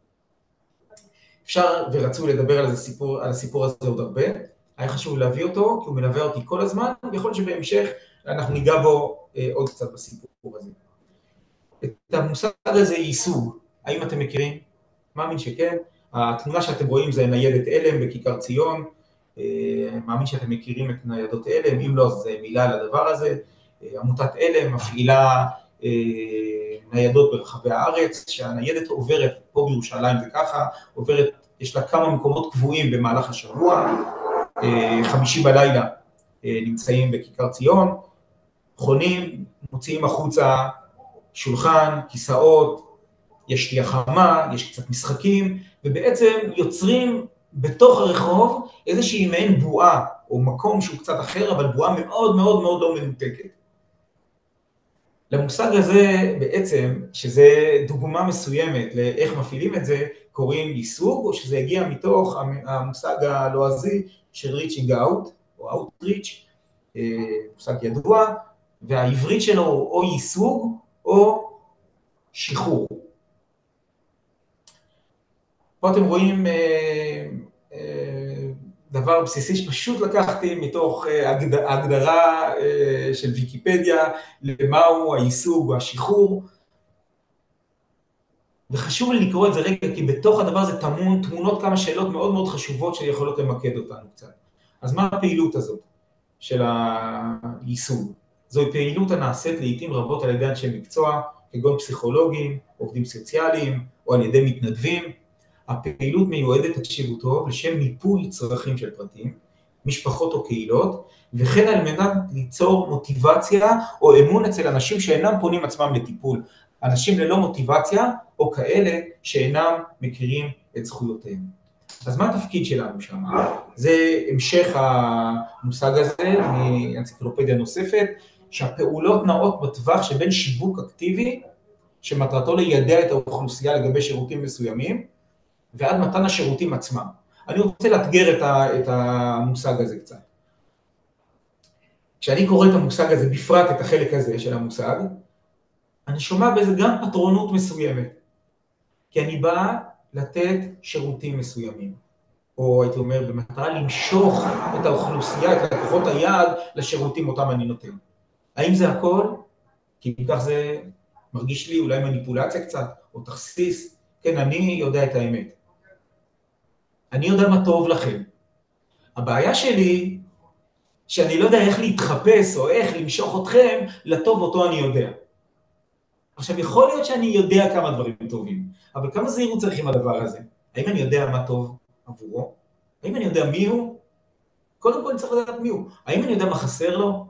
אפשר ורצו לדבר על, סיפור, על הסיפור הזה עוד הרבה, היה חשוב להביא אותו, כי הוא מלווה אותי כל הזמן, ויכול להיות שבהמשך אנחנו ניגע בו אה, עוד קצת בסיפור הזה. את המושג הזה ייסוג, האם אתם מכירים? מאמין שכן. התמונה שאתם רואים זה ניידת אלם בכיכר ציון, מאמין שאתם מכירים את ניידות אלם, אם לא זה מילה על הדבר הזה. עמותת אלם מפעילה ניידות ברחבי הארץ, שהניידת עוברת, פה בירושלים זה ככה, עוברת, יש לה כמה מקומות קבועים במהלך השבוע, חמישי בלילה נמצאים בכיכר ציון, חונים, מוציאים החוצה שולחן, כיסאות, יש שתייה חמה, יש קצת משחקים, ובעצם יוצרים בתוך הרחוב איזושהי מעין בועה, או מקום שהוא קצת אחר, אבל בועה מאוד מאוד מאוד לא מנותקת. למושג הזה בעצם, שזה דוגמה מסוימת לאיך מפעילים את זה, קוראים ייסוג, או שזה הגיע מתוך המושג הלועזי של ריצ'ינג אאוט, או אאוטריץ', מושג ידוע, והעברית שלו הוא או ייסוג, או שחרור. פה אתם רואים אה, אה, דבר בסיסי שפשוט לקחתי מתוך אה, הגד, הגדרה אה, של ויקיפדיה, למהו הייסוג או השחרור. וחשוב לי לקרוא את זה רגע, כי בתוך הדבר הזה תמון, תמונות כמה שאלות מאוד מאוד חשובות שיכולות למקד אותנו קצת. אז מה הפעילות הזאת של הייסוג? זוהי פעילות הנעשית לעתים רבות על ידי אנשי מקצוע, כגון פסיכולוגים, עובדים סוציאליים, או על ידי מתנדבים. הפעילות מיועדת, תקשיבו טוב, לשם מיפוי צרכים של פרטים, משפחות או קהילות, וכן על מנת ליצור מוטיבציה או אמון אצל אנשים שאינם פונים עצמם לטיפול, אנשים ללא מוטיבציה או כאלה שאינם מכירים את זכויותיהם. אז מה התפקיד שלנו שם? זה המשך המושג הזה מאנציקלופדיה נוספת, שהפעולות נעות בטווח שבין שיווק אקטיבי, שמטרתו לידע את האוכלוסייה לגבי שירותים מסוימים, ועד מתן השירותים עצמם. אני רוצה לאתגר את, ה, את המושג הזה קצת. כשאני קורא את המושג הזה, בפרט את החלק הזה של המושג, אני שומע בזה גם פטרונות מסוימת, כי אני בא לתת שירותים מסוימים, או הייתי אומר במטרה למשוך את האוכלוסייה, את לקוחות היעד לשירותים אותם אני נותן. האם זה הכל? כי כך זה מרגיש לי אולי מניפולציה קצת, או תכסיס. כן, אני יודע את האמת. אני יודע מה טוב לכם. הבעיה שלי, שאני לא יודע איך להתחפש, או איך למשוך אתכם לטוב אותו אני יודע. עכשיו, יכול להיות שאני יודע כמה דברים טובים, אבל כמה זהירות צריך עם הדבר הזה? האם אני יודע מה טוב עבורו? האם אני יודע מי הוא? קודם כל אני צריך לדעת מי הוא. האם אני יודע מה חסר לו?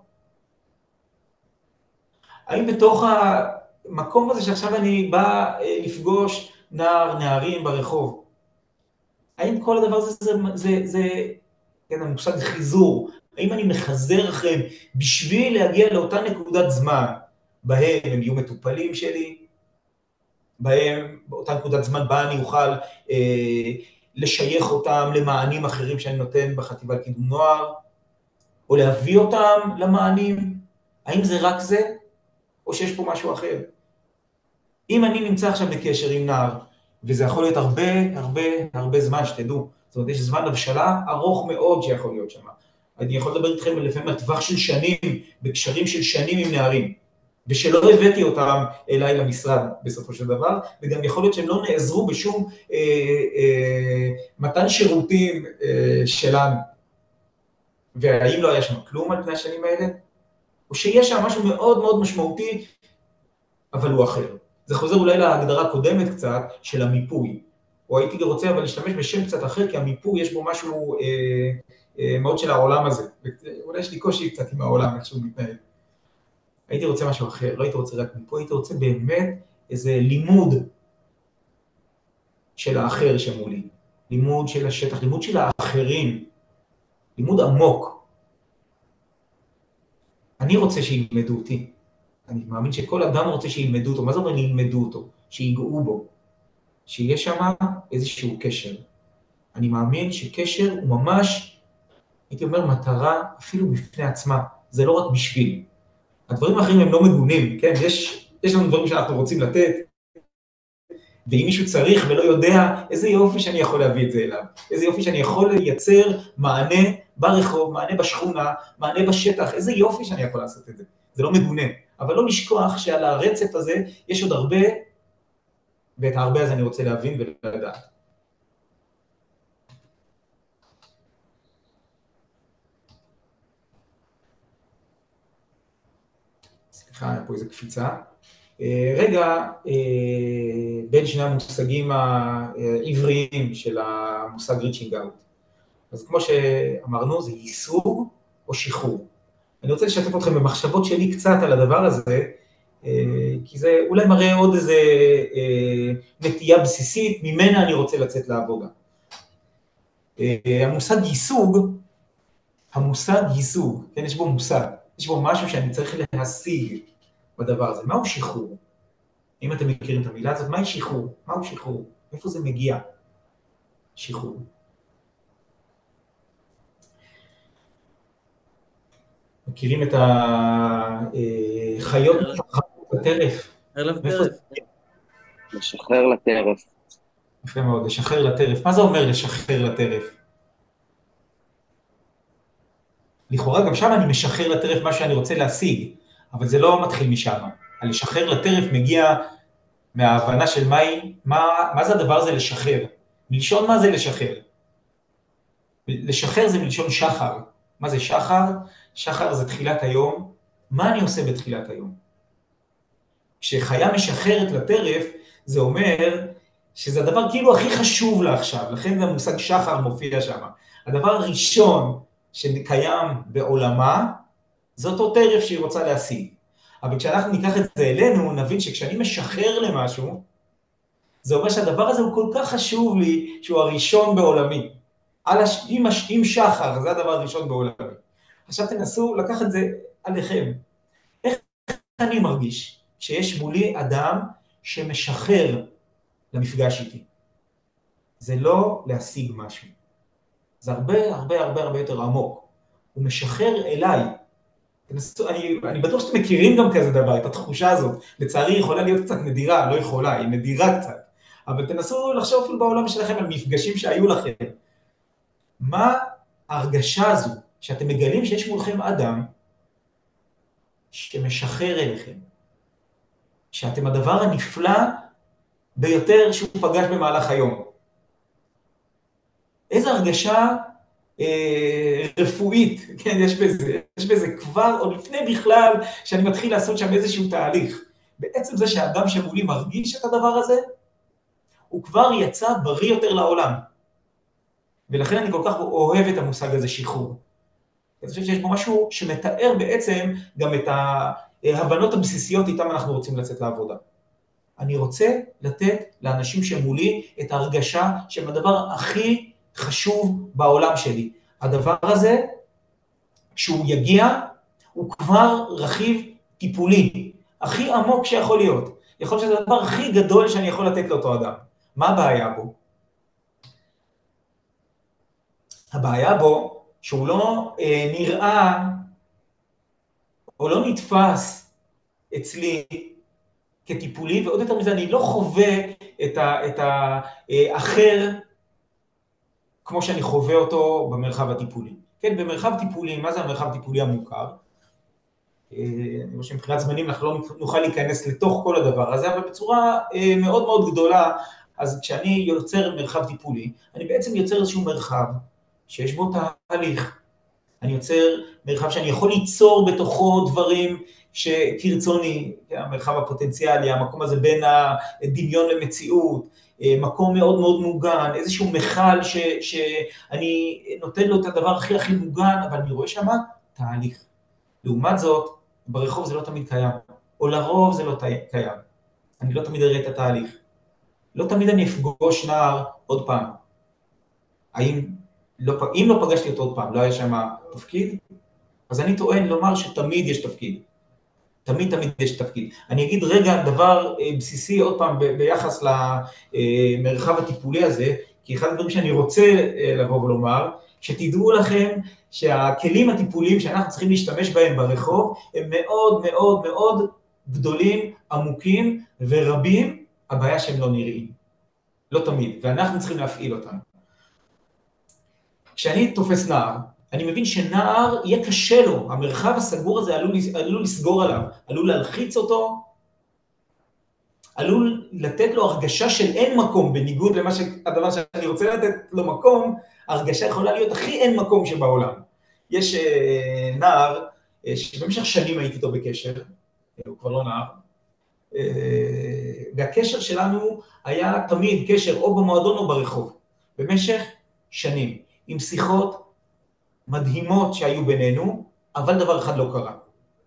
האם בתוך המקום הזה שעכשיו אני בא לפגוש נער, נערים ברחוב, האם כל הדבר הזה זה, זה, זה, כן, המושג חיזור, האם אני מחזר אחריהם בשביל להגיע לאותה נקודת זמן, בהם הם יהיו מטופלים שלי, בהם, באותה נקודת זמן בה אני אוכל אה, לשייך אותם למענים אחרים שאני נותן בחטיבה לקידום נוער, או להביא אותם למענים, האם זה רק זה, או שיש פה משהו אחר? אם אני נמצא עכשיו בקשר עם נער, וזה יכול להיות הרבה, הרבה, הרבה זמן שתדעו, זאת אומרת, יש זמן הבשלה ארוך מאוד שיכול להיות שם. אני יכול לדבר איתכם לפעמים על טווח של שנים, בקשרים של שנים עם נערים, ושלא הבאתי אותם אליי למשרד בסופו של דבר, וגם יכול להיות שהם לא נעזרו בשום אה, אה, מתן שירותים אה, שלנו. והאם לא היה שם כלום על פני השנים האלה? או שיש שם משהו מאוד מאוד משמעותי, אבל הוא אחר. זה חוזר אולי להגדרה הקודמת קצת של המיפוי, או הייתי רוצה אבל להשתמש בשם קצת אחר, כי המיפוי יש בו משהו אה, אה, מאוד של העולם הזה. אולי יש לי קושי קצת עם העולם, איך שהוא מתנהל. הייתי רוצה משהו אחר, לא הייתי רוצה רק מיפוי, הייתי רוצה באמת איזה לימוד של האחר שמולי, לימוד של השטח, לימוד של האחרים, לימוד עמוק. אני רוצה שילמדו אותי. אני מאמין שכל אדם רוצה שילמדו אותו. מה זה אומר ילמדו אותו? שיגעו בו. שיהיה שם איזשהו קשר. אני מאמין שקשר הוא ממש, הייתי אומר, מטרה אפילו בפני עצמה. זה לא רק בשביל. הדברים האחרים הם לא מגונים, כן? יש, יש לנו דברים שאנחנו רוצים לתת, ואם מישהו צריך ולא יודע, איזה יופי שאני יכול להביא את זה אליו. איזה יופי שאני יכול לייצר מענה ברחוב, מענה בשכונה, מענה בשטח. איזה יופי שאני יכול לעשות את זה. זה לא מגונה. אבל לא לשכוח שעל הרצף הזה יש עוד הרבה, ואת הרבה הזה אני רוצה להבין ולדעת. סליחה, פה איזו קפיצה. רגע, בין שני המושגים העבריים של המושג reaching out. אז כמו שאמרנו, זה ייסוג או שחרור. אני רוצה לשתף אתכם במחשבות שלי קצת על הדבר הזה, כי זה אולי מראה עוד איזה נטייה בסיסית, ממנה אני רוצה לצאת לעבודה. המושג ייסוג, המושג ייסוג, כן, יש בו מושג, יש בו משהו שאני צריך להשיג בדבר הזה. מהו שחרור? אם אתם מכירים את המילה הזאת, מהי שחרור? מהו שחרור? איפה זה מגיע? שחרור. מכירים את החיות משחררות לטרף? לשחרר לטרף. יפה מאוד, לשחרר לטרף. מה זה אומר לשחרר לטרף? לכאורה גם שם אני משחרר לטרף מה שאני רוצה להשיג, אבל זה לא מתחיל משם. הלשחרר לטרף מגיע מההבנה של מהי, מה, מה זה הדבר הזה לשחרר? מלשון מה זה לשחרר? לשחרר זה מלשון שחר. מה זה שחר? שחר זה תחילת היום. מה אני עושה בתחילת היום? כשחיה משחררת לטרף, זה אומר שזה הדבר כאילו הכי חשוב לה עכשיו, לכן זה המושג שחר מופיע שם. הדבר הראשון שקיים בעולמה, זה אותו טרף שהיא רוצה להשיג. אבל כשאנחנו ניקח את זה אלינו, נבין שכשאני משחרר למשהו, זה אומר שהדבר הזה הוא כל כך חשוב לי, שהוא הראשון בעולמי. הש... עם, הש... עם שחר, זה הדבר הראשון בעולמי. עכשיו תנסו לקחת את זה עליכם. איך אני מרגיש שיש מולי אדם שמשחרר למפגש איתי? זה לא להשיג משהו. זה הרבה הרבה הרבה הרבה יותר עמוק. הוא משחרר אליי. תנסו, אני, אני בטוח שאתם מכירים גם כזה דבר, את התחושה הזאת. לצערי היא יכולה להיות קצת נדירה, לא יכולה, היא נדירה קצת. אבל תנסו לחשוב אפילו בעולם שלכם על מפגשים שהיו לכם. מה ההרגשה הזו שאתם מגלים שיש מולכם אדם שמשחרר אליכם? שאתם הדבר הנפלא ביותר שהוא פגש במהלך היום. איזו הרגשה אה, רפואית, כן, יש בזה, יש בזה כבר, עוד לפני בכלל שאני מתחיל לעשות שם איזשהו תהליך. בעצם זה שהאדם שמולי מרגיש את הדבר הזה, הוא כבר יצא בריא יותר לעולם. ולכן אני כל כך אוהב את המושג הזה שחרור. אני חושב שיש פה משהו שמתאר בעצם גם את ההבנות הבסיסיות איתם אנחנו רוצים לצאת לעבודה. אני רוצה לתת לאנשים שמולי את ההרגשה שהם הדבר הכי חשוב בעולם שלי. הדבר הזה, כשהוא יגיע, הוא כבר רכיב טיפולי, הכי עמוק שיכול להיות. יכול להיות שזה הדבר הכי גדול שאני יכול לתת לאותו אדם. מה הבעיה בו? הבעיה בו שהוא לא אה, נראה או לא נתפס אצלי כטיפולי, ועוד יותר מזה אני לא חווה את, ה, את האחר כמו שאני חווה אותו במרחב הטיפולי. כן, במרחב טיפולי, מה זה המרחב הטיפולי המוכר? אני חושב שמבחינת זמנים אנחנו לא נוכל להיכנס לתוך כל הדבר הזה, אבל בצורה מאוד מאוד גדולה, אז כשאני יוצר מרחב טיפולי, אני בעצם יוצר איזשהו מרחב שיש בו תהליך. אני יוצר מרחב שאני יכול ליצור בתוכו דברים שכרצוני, המרחב הפוטנציאלי, המקום הזה בין הדמיון למציאות, מקום מאוד מאוד מוגן, איזשהו מחל ש, שאני נותן לו את הדבר הכי הכי מוגן, אבל אני רואה שמה תהליך. לעומת זאת, ברחוב זה לא תמיד קיים, או לרוב זה לא קיים. אני לא תמיד אראה את התהליך. לא תמיד אני אפגוש נער עוד פעם. האם לא, אם לא פגשתי אותו עוד פעם, לא היה שם תפקיד, אז אני טוען לומר שתמיד יש תפקיד. תמיד תמיד יש תפקיד. אני אגיד רגע דבר בסיסי עוד פעם ביחס למרחב הטיפולי הזה, כי אחד הדברים שאני רוצה לבוא ולומר, שתדעו לכם שהכלים הטיפוליים שאנחנו צריכים להשתמש בהם ברחוב, הם מאוד מאוד מאוד גדולים, עמוקים ורבים, הבעיה שהם לא נראים. לא תמיד, ואנחנו צריכים להפעיל אותם. כשאני תופס נער, אני מבין שנער יהיה קשה לו, המרחב הסגור הזה עלול, עלול לסגור עליו, עלול להלחיץ אותו, עלול לתת לו הרגשה של אין מקום, בניגוד למה שהדבר שאני רוצה לתת לו מקום, ההרגשה יכולה להיות הכי אין מקום שבעולם. יש אה, נער אה, שבמשך שנים הייתי איתו בקשר, הוא כבר לא נער, אה, והקשר שלנו היה תמיד קשר או במועדון או ברחוב, במשך שנים, עם שיחות מדהימות שהיו בינינו, אבל דבר אחד לא קרה.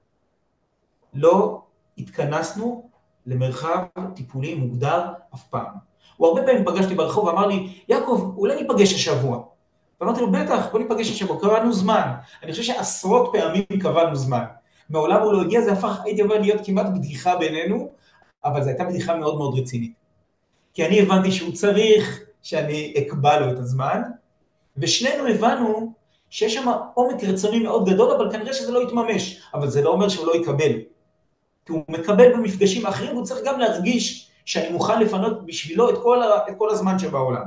לא התכנסנו למרחב טיפולי מוגדר אף פעם. הוא הרבה פעמים פגשתי ברחוב ואמר לי, יעקב, אולי ניפגש השבוע. ואמרתי לו, בטח, בוא ניפגש השבוע, קבענו זמן. אני חושב שעשרות פעמים קבענו זמן. מעולם הוא לא הגיע, זה הפך, הייתי אומר, להיות כמעט בדיחה בינינו, אבל זו הייתה בדיחה מאוד מאוד רצינית. כי אני הבנתי שהוא צריך שאני אקבע לו את הזמן, ושנינו הבנו שיש שם עומק רצוני מאוד גדול, אבל כנראה שזה לא יתממש, אבל זה לא אומר שהוא לא יקבל. כי הוא מקבל במפגשים האחרים, והוא צריך גם להרגיש שאני מוכן לפנות בשבילו את כל, ה, את כל הזמן שבעולם.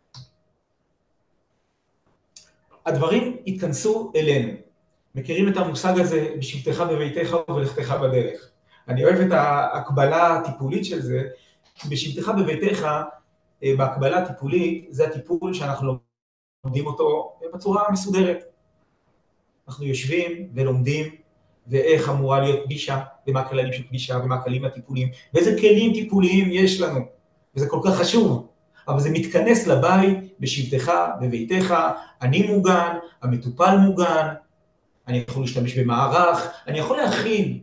הדברים התכנסו אלינו. מכירים את המושג הזה בשבתך בביתך ובלכתך בדרך. אני אוהב את ההקבלה הטיפולית של זה, בשבתך בביתך, בהקבלה הטיפולית, זה הטיפול שאנחנו לומדים אותו בצורה מסודרת. אנחנו יושבים ולומדים, ואיך אמורה להיות פגישה, ומה הכללים של פגישה, ומה הכללים הטיפוליים, ואיזה כלים טיפוליים יש לנו, וזה כל כך חשוב, אבל זה מתכנס לבית, בשבתך, בביתך, אני מוגן, המטופל מוגן, אני יכול להשתמש במערך, אני יכול להכין.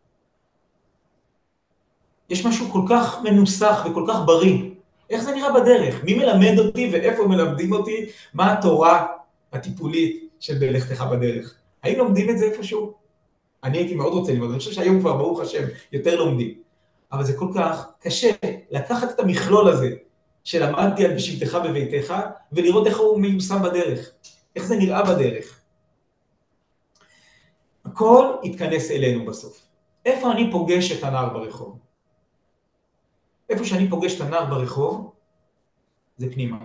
יש משהו כל כך מנוסח וכל כך בריא, איך זה נראה בדרך? מי מלמד אותי ואיפה מלמדים אותי? מה התורה הטיפולית של בלכתך בדרך? האם לומדים את זה איפשהו? אני הייתי מאוד רוצה ללמוד, אני חושב שהיום כבר ברוך השם יותר לומדים. אבל זה כל כך קשה לקחת את המכלול הזה שלמדתי על בשבתך בביתך, ולראות איך הוא מיושם בדרך, איך זה נראה בדרך. הכל יתכנס אלינו בסוף. איפה אני פוגש את הנער ברחוב? איפה שאני פוגש את הנער ברחוב, זה פנימה.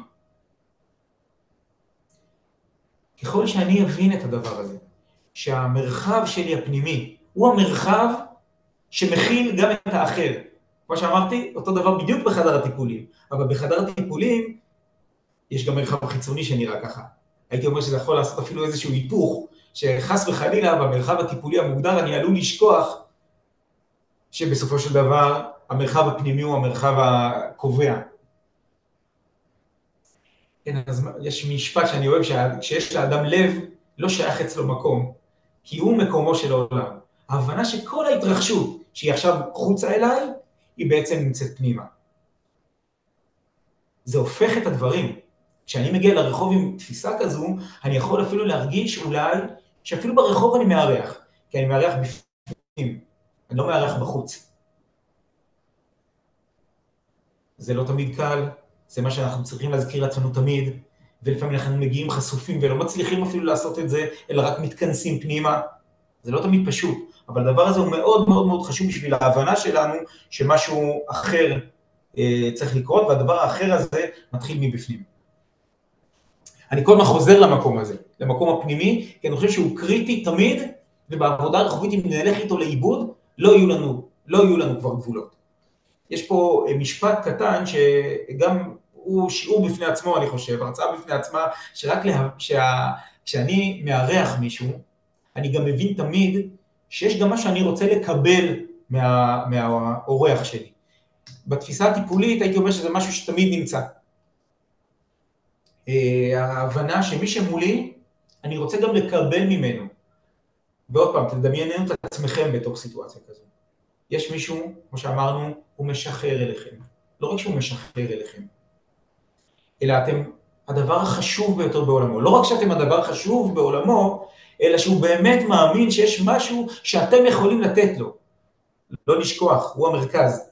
ככל שאני אבין את הדבר הזה, שהמרחב שלי הפנימי הוא המרחב שמכיל גם את האחר. כמו שאמרתי, אותו דבר בדיוק בחדר הטיפולים, אבל בחדר הטיפולים יש גם מרחב חיצוני שנראה ככה. הייתי אומר שזה יכול לעשות אפילו איזשהו היפוך, שחס וחלילה במרחב הטיפולי המוגדר אני עלול לשכוח שבסופו של דבר המרחב הפנימי הוא המרחב הקובע. כן, אז יש משפט שאני אוהב, שיש לאדם לב, לא שייך אצלו מקום, כי הוא מקומו של העולם. ההבנה שכל ההתרחשות שהיא עכשיו חוצה אליי, היא בעצם נמצאת פנימה. זה הופך את הדברים. כשאני מגיע לרחוב עם תפיסה כזו, אני יכול אפילו להרגיש אולי, שאפילו ברחוב אני מארח, כי אני מארח בפנים, אני לא מארח בחוץ. זה לא תמיד קל, זה מה שאנחנו צריכים להזכיר לעצמנו תמיד, ולפעמים אנחנו מגיעים חשופים ולא מצליחים אפילו לעשות את זה, אלא רק מתכנסים פנימה. זה לא תמיד פשוט, אבל הדבר הזה הוא מאוד מאוד מאוד חשוב בשביל ההבנה שלנו שמשהו אחר אה, צריך לקרות, והדבר האחר הזה מתחיל מבפנים. אני כל מה חוזר למקום הזה, למקום הפנימי, כי אני חושב שהוא קריטי תמיד, ובעבודה הרחובית אם נלך איתו לאיבוד, לא יהיו לנו, לא יהיו לנו כבר גבולות. יש פה משפט קטן שגם הוא שיעור בפני עצמו, אני חושב, הרצאה בפני עצמה, שרק לה, שה, כשאני מארח מישהו, אני גם מבין תמיד שיש גם מה שאני רוצה לקבל מה, מהאורח שלי. בתפיסה הטיפולית הייתי אומר שזה משהו שתמיד נמצא. ההבנה שמי שמולי, אני רוצה גם לקבל ממנו. ועוד פעם, תדמיינו את עצמכם בתוך סיטואציה כזו. יש מישהו, כמו שאמרנו, הוא משחרר אליכם. לא רק שהוא משחרר אליכם, אלא אתם הדבר החשוב ביותר בעולמו. לא רק שאתם הדבר החשוב בעולמו, אלא שהוא באמת מאמין שיש משהו שאתם יכולים לתת לו. לא לשכוח, הוא המרכז.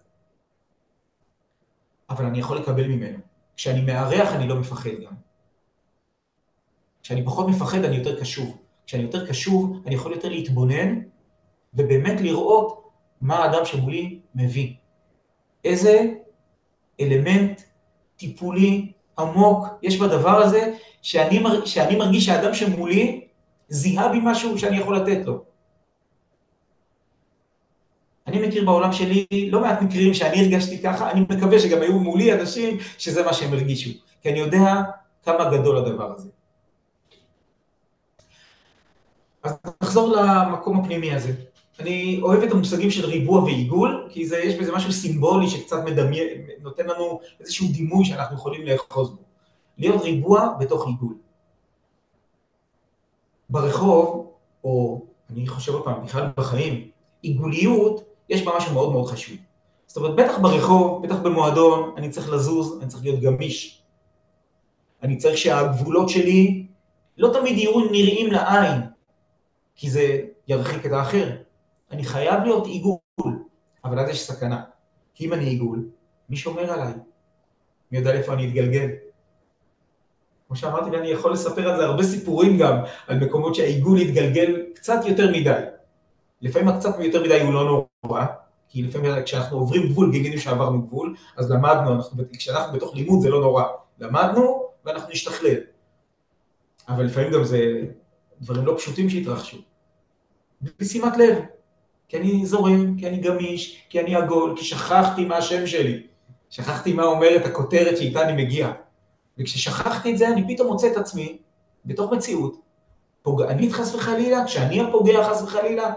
אבל אני יכול לקבל ממנו. כשאני מארח, אני לא מפחד גם. כשאני פחות מפחד, אני יותר קשוב. כשאני יותר קשוב, אני יכול יותר להתבונן, ובאמת לראות מה האדם שמולי מביא. איזה אלמנט טיפולי עמוק יש בדבר הזה, שאני, מר... שאני מרגיש שהאדם שמולי זיהה בי משהו שאני יכול לתת לו. אני מכיר בעולם שלי לא מעט מקרים שאני הרגשתי ככה, אני מקווה שגם היו מולי אנשים שזה מה שהם הרגישו, כי אני יודע כמה גדול הדבר הזה. אז נחזור למקום הפנימי הזה. אני אוהב את המושגים של ריבוע ועיגול, כי זה, יש בזה משהו סימבולי שקצת מדמיין, נותן לנו איזשהו דימוי שאנחנו יכולים לאחוז בו. להיות ריבוע בתוך עיגול. ברחוב, או אני חושב עוד פעם, בכלל בחיים, עיגוליות, יש בה משהו מאוד מאוד חשוב. זאת אומרת, בטח ברחוב, בטח במועדון, אני צריך לזוז, אני צריך להיות גמיש. אני צריך שהגבולות שלי לא תמיד יהיו נראים לעין, כי זה ירחיק את האחר. אני חייב להיות עיגול, אבל אז יש סכנה. כי אם אני עיגול, מי שומר עליי? מי יודע איפה אני אתגלגל? כמו שאמרתי, ואני יכול לספר על זה הרבה סיפורים גם, על מקומות שהעיגול יתגלגל קצת יותר מדי. לפעמים הקצת יותר מדי הוא לא נורא, כי לפעמים כשאנחנו עוברים גבול, גילינו שעברנו גבול, אז למדנו, אנחנו, כשאנחנו בתוך לימוד זה לא נורא. למדנו ואנחנו נשתכלל. אבל לפעמים גם זה דברים לא פשוטים שהתרחשו. בשימת לב, כי אני זורם, כי אני גמיש, כי אני עגול, כי שכחתי מה השם שלי. שכחתי מה אומרת הכותרת שאיתה אני מגיע. וכששכחתי את זה, אני פתאום מוצא את עצמי, בתוך מציאות, פוגענית חס וחלילה, כשאני הפוגע חס וחלילה,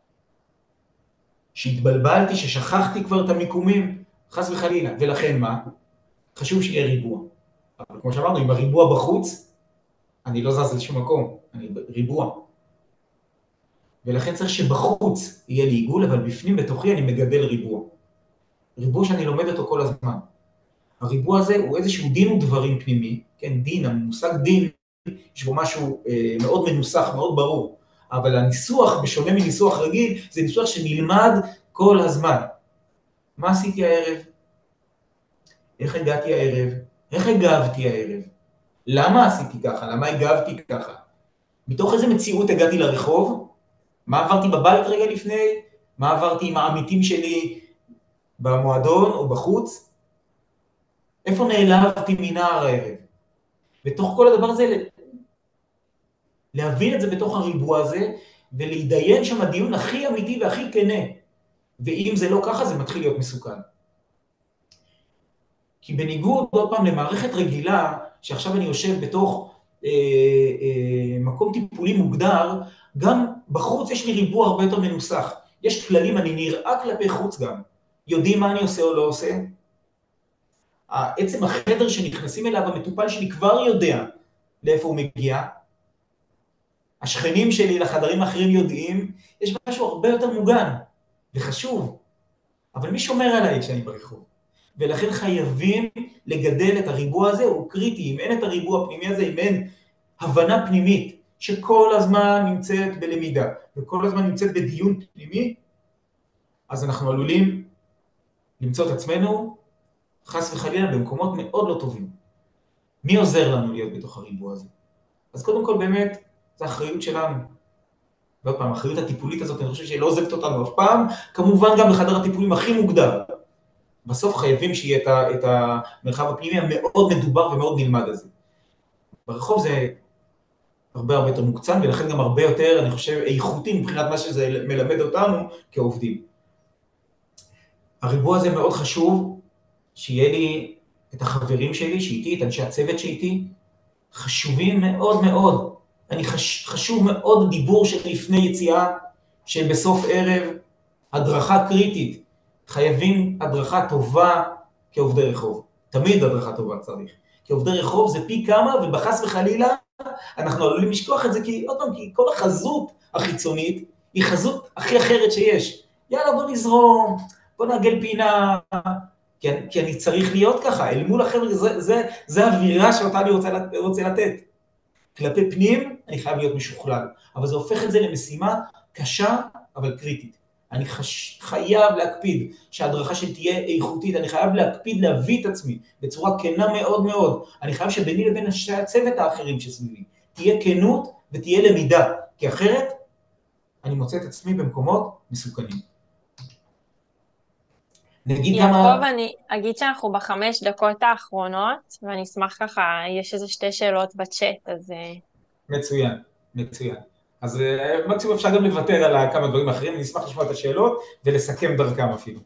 שהתבלבלתי, ששכחתי כבר את המיקומים, חס וחלילה. ולכן מה? חשוב שיהיה ריבוע. אבל כמו שאמרנו, אם הריבוע בחוץ, אני לא זז לשום מקום, אני ריבוע. ולכן צריך שבחוץ יהיה לי עיגול, אבל בפנים בתוכי אני מגדל ריבוע. ריבוע שאני לומד אותו כל הזמן. הריבוע הזה הוא איזשהו דין ודברים פנימי, כן, דין, המושג דין, יש בו משהו אה, מאוד מנוסח, מאוד ברור, אבל הניסוח, בשונה מניסוח רגיל, זה ניסוח שנלמד כל הזמן. מה עשיתי הערב? איך הגעתי הערב? איך הגבתי הערב? למה עשיתי ככה? למה הגבתי ככה? מתוך איזה מציאות הגעתי לרחוב? מה עברתי בבית רגע לפני? מה עברתי עם העמיתים שלי במועדון או בחוץ? איפה נעלבתי מנער הערב? בתוך כל הדבר הזה, להבין את זה בתוך הריבוע הזה, ולהידיין שם הדיון הכי אמיתי והכי כנה. ואם זה לא ככה, זה מתחיל להיות מסוכן. כי בניגוד, עוד פעם, למערכת רגילה, שעכשיו אני יושב בתוך אה, אה, מקום טיפולי מוגדר, גם בחוץ יש לי ריבוע הרבה יותר מנוסח. יש כללים, אני נראה כלפי חוץ גם. יודעים מה אני עושה או לא עושה. עצם החדר שנכנסים אליו, המטופל שלי כבר יודע לאיפה הוא מגיע. השכנים שלי לחדרים האחרים יודעים, יש משהו הרבה יותר מוגן וחשוב. אבל מי שומר עליי כשאני ברחוב? ולכן חייבים לגדל את הריבוע הזה, הוא קריטי. אם אין את הריבוע הפנימי הזה, אם אין הבנה פנימית, שכל הזמן נמצאת בלמידה, וכל הזמן נמצאת בדיון פנימי, אז אנחנו עלולים למצוא את עצמנו, חס וחלילה, במקומות מאוד לא טובים. מי עוזר לנו להיות בתוך הריבוע הזה? אז קודם כל באמת, זה האחריות שלנו. ועוד פעם, האחריות הטיפולית הזאת, אני חושב שהיא לא עוזבת אותנו אף פעם, כמובן גם בחדר הטיפולים הכי מוגדר. בסוף חייבים שיהיה את, ה, את המרחב הפנימי המאוד מדובר ומאוד נלמד הזה. ברחוב זה הרבה הרבה יותר מוקצן, ולכן גם הרבה יותר, אני חושב, איכותי מבחינת מה שזה מלמד אותנו כעובדים. הריבוע הזה מאוד חשוב, שיהיה לי את החברים שלי שאיתי, את אנשי הצוות שאיתי, חשובים מאוד מאוד. אני חש, חשוב מאוד דיבור של לפני יציאה, של בסוף ערב, הדרכה קריטית. חייבים הדרכה טובה כעובדי רחוב. תמיד הדרכה טובה צריך. כעובדי רחוב זה פי כמה, ובחס וחלילה אנחנו עלולים לשכוח את זה, כי עוד פעם, כי כל החזות החיצונית היא חזות הכי אחרת שיש. יאללה, בוא נזרום, בוא נעגל פינה, כי אני, כי אני צריך להיות ככה, אל מול החבר'ה, זה, זה, זה האווירה שאותה אני רוצה, רוצה לתת. כלפי פנים, אני חייב להיות משוכלל, אבל זה הופך את זה למשימה קשה, אבל קריטית. אני חש... חייב להקפיד שההדרכה שלי תהיה איכותית, אני חייב להקפיד להביא את עצמי בצורה כנה מאוד מאוד, אני חייב שביני לבין הצוות האחרים שסביבי, תהיה כנות ותהיה למידה, כי אחרת אני מוצא את עצמי במקומות מסוכנים. נגיד יעקב, כמה... אני אגיד שאנחנו בחמש דקות האחרונות, ואני אשמח ככה, יש איזה שתי שאלות בצ'אט, אז... מצוין, מצוין. אז מקסימום אפשר גם לוותר על כמה דברים אחרים, אני אשמח לשמוע את השאלות ולסכם דרכם אפילו.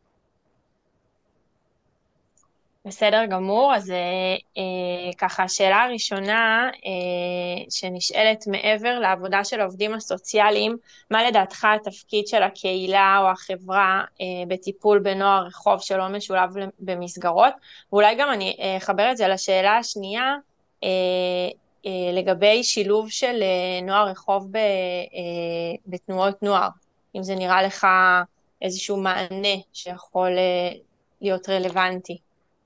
בסדר גמור, אז אה, ככה השאלה הראשונה אה, שנשאלת מעבר לעבודה של העובדים הסוציאליים, מה לדעתך התפקיד של הקהילה או החברה אה, בטיפול בנוער רחוב שלא משולב במסגרות, ואולי גם אני אחבר את זה לשאלה השנייה, אה, אה, לגבי שילוב של אה, נוער רחוב ב, אה, בתנועות נוער, אם זה נראה לך איזשהו מענה שיכול אה, להיות רלוונטי.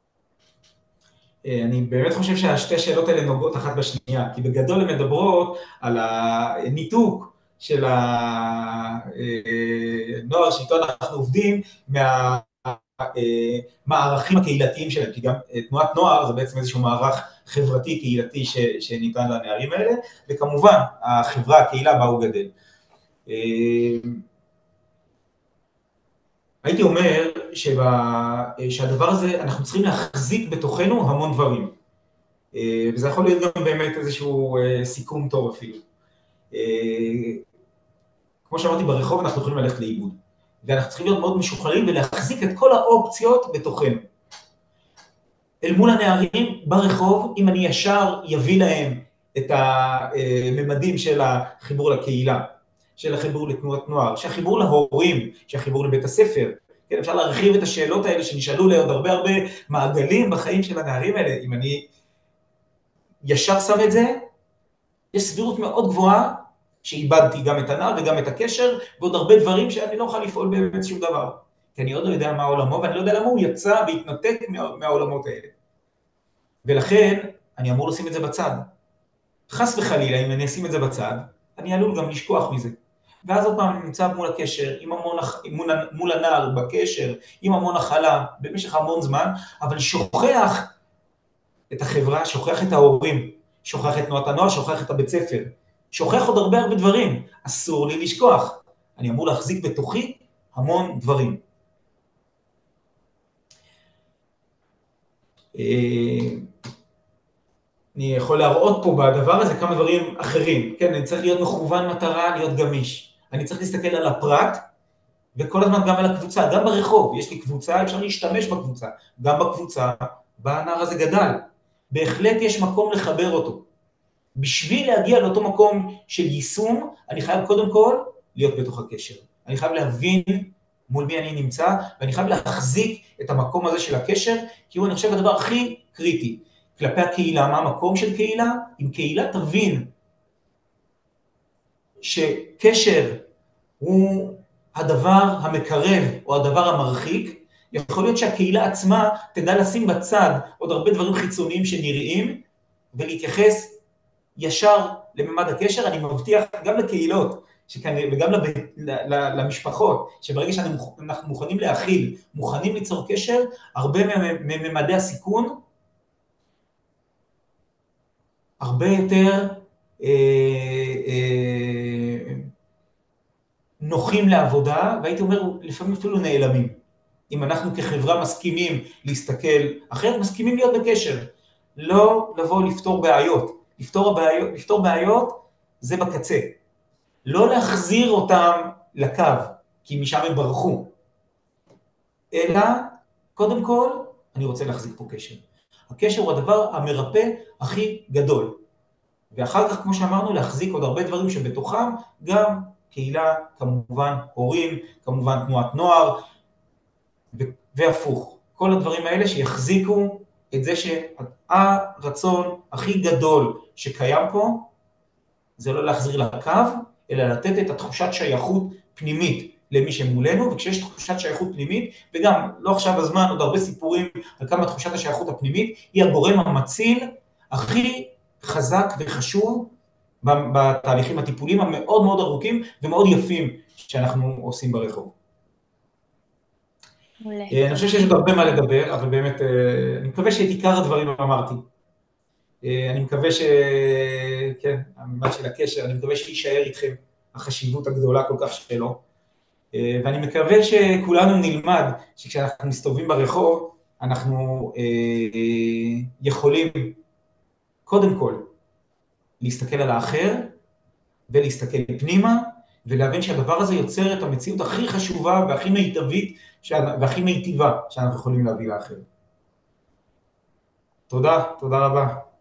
אני באמת חושב שהשתי שאלות האלה נוגעות אחת בשנייה, כי בגדול הן מדברות על הניתוק של הנוער שאיתו אנחנו עובדים מהמערכים הקהילתיים שלהם, כי גם תנועת נוער זה בעצם איזשהו מערך חברתי קהילתי שניתן לנערים האלה, וכמובן החברה, הקהילה בה הוא גדל. הייתי אומר שהדבר הזה, אנחנו צריכים להחזיק בתוכנו המון דברים. וזה יכול להיות גם באמת איזשהו סיכום טוב אפילו. כמו שאמרתי, ברחוב אנחנו יכולים ללכת לאיבוד. ואנחנו צריכים להיות מאוד משוחררים ולהחזיק את כל האופציות בתוכנו. אל מול הנערים ברחוב, אם אני ישר יביא להם את הממדים של החיבור לקהילה, של החיבור לתנועת נוער, של החיבור להורים, של החיבור לבית הספר. כן, אפשר להרחיב את השאלות האלה שנשאלו לעוד הרבה הרבה מעגלים בחיים של הנערים האלה. אם אני ישר שם את זה, יש סבירות מאוד גבוהה שאיבדתי גם את הנער וגם את הקשר, ועוד הרבה דברים שאני לא אוכל לפעול באמת שום דבר. כי אני עוד לא יודע מה העולמו, ואני לא יודע למה הוא יצא והתנתק מה, מהעולמות האלה. ולכן אני אמור לשים את זה בצד. חס וחלילה, אם אני אשים את זה בצד, אני עלול גם לשכוח מזה. ואז עוד פעם אני נמצא מול הקשר, עם המון, מול, מול הנער בקשר, עם המון החלה, במשך המון זמן, אבל שוכח את החברה, שוכח את ההורים, שוכח את תנועת הנוער, שוכח את הבית ספר, שוכח עוד הרבה הרבה דברים, אסור לי לשכוח. אני אמור להחזיק בתוכי המון דברים. אני יכול להראות פה בדבר הזה כמה דברים אחרים, כן, אני צריך להיות מכוון מטרה, להיות גמיש. אני צריך להסתכל על הפרט, וכל הזמן גם על הקבוצה, גם ברחוב, יש לי קבוצה, אפשר להשתמש בקבוצה, גם בקבוצה, בנער הזה גדל. בהחלט יש מקום לחבר אותו. בשביל להגיע לאותו מקום של יישום, אני חייב קודם כל להיות בתוך הקשר. אני חייב להבין מול מי אני נמצא, ואני חייב להחזיק את המקום הזה של הקשר, כי הוא אני חושב הדבר הכי קריטי. כלפי הקהילה, מה המקום של קהילה? אם קהילה תבין שקשר הוא הדבר המקרב או הדבר המרחיק, יכול להיות שהקהילה עצמה תדע לשים בצד עוד הרבה דברים חיצוניים שנראים, ולהתייחס ישר לממד הקשר. אני מבטיח גם לקהילות שכנראה, וגם לב, למשפחות, שברגע שאנחנו מוכנים להכיל, מוכנים ליצור קשר, הרבה מממדי הסיכון, הרבה יותר אה, אה, נוחים לעבודה, והייתי אומר, לפעמים אפילו נעלמים. אם אנחנו כחברה מסכימים להסתכל, אחרת מסכימים להיות בקשר, לא לבוא לפתור בעיות. לפתור, הבעיות, לפתור בעיות זה בקצה. לא להחזיר אותם לקו, כי משם הם ברחו. אלא, קודם כל, אני רוצה להחזיק פה קשר. הקשר הוא הדבר המרפא הכי גדול. ואחר כך, כמו שאמרנו, להחזיק עוד הרבה דברים שבתוכם, גם קהילה, כמובן הורים, כמובן תנועת נוער, והפוך. כל הדברים האלה שיחזיקו את זה שהרצון הכי גדול שקיים פה, זה לא להחזיר לקו, אלא לתת את התחושת שייכות פנימית למי שמולנו, וכשיש תחושת שייכות פנימית, וגם לא עכשיו הזמן, עוד הרבה סיפורים על כמה תחושת השייכות הפנימית, היא הגורם המציל הכי חזק וחשוב בתהליכים הטיפוליים המאוד מאוד ארוכים ומאוד יפים שאנחנו עושים ברחוב. אני חושב שיש עוד הרבה מה לדבר, אבל באמת, אני מקווה שאת עיקר הדברים אמרתי. אני מקווה ש... כן, הממד של הקשר, אני מקווה שישאר איתכם החשיבות הגדולה כל כך שלו. ואני מקווה שכולנו נלמד שכשאנחנו מסתובבים ברחוב, אנחנו יכולים קודם כל להסתכל על האחר ולהסתכל פנימה, ולהבין שהדבר הזה יוצר את המציאות הכי חשובה והכי מיטבית והכי מיטיבה שאנחנו יכולים להביא לאחר. תודה, תודה רבה.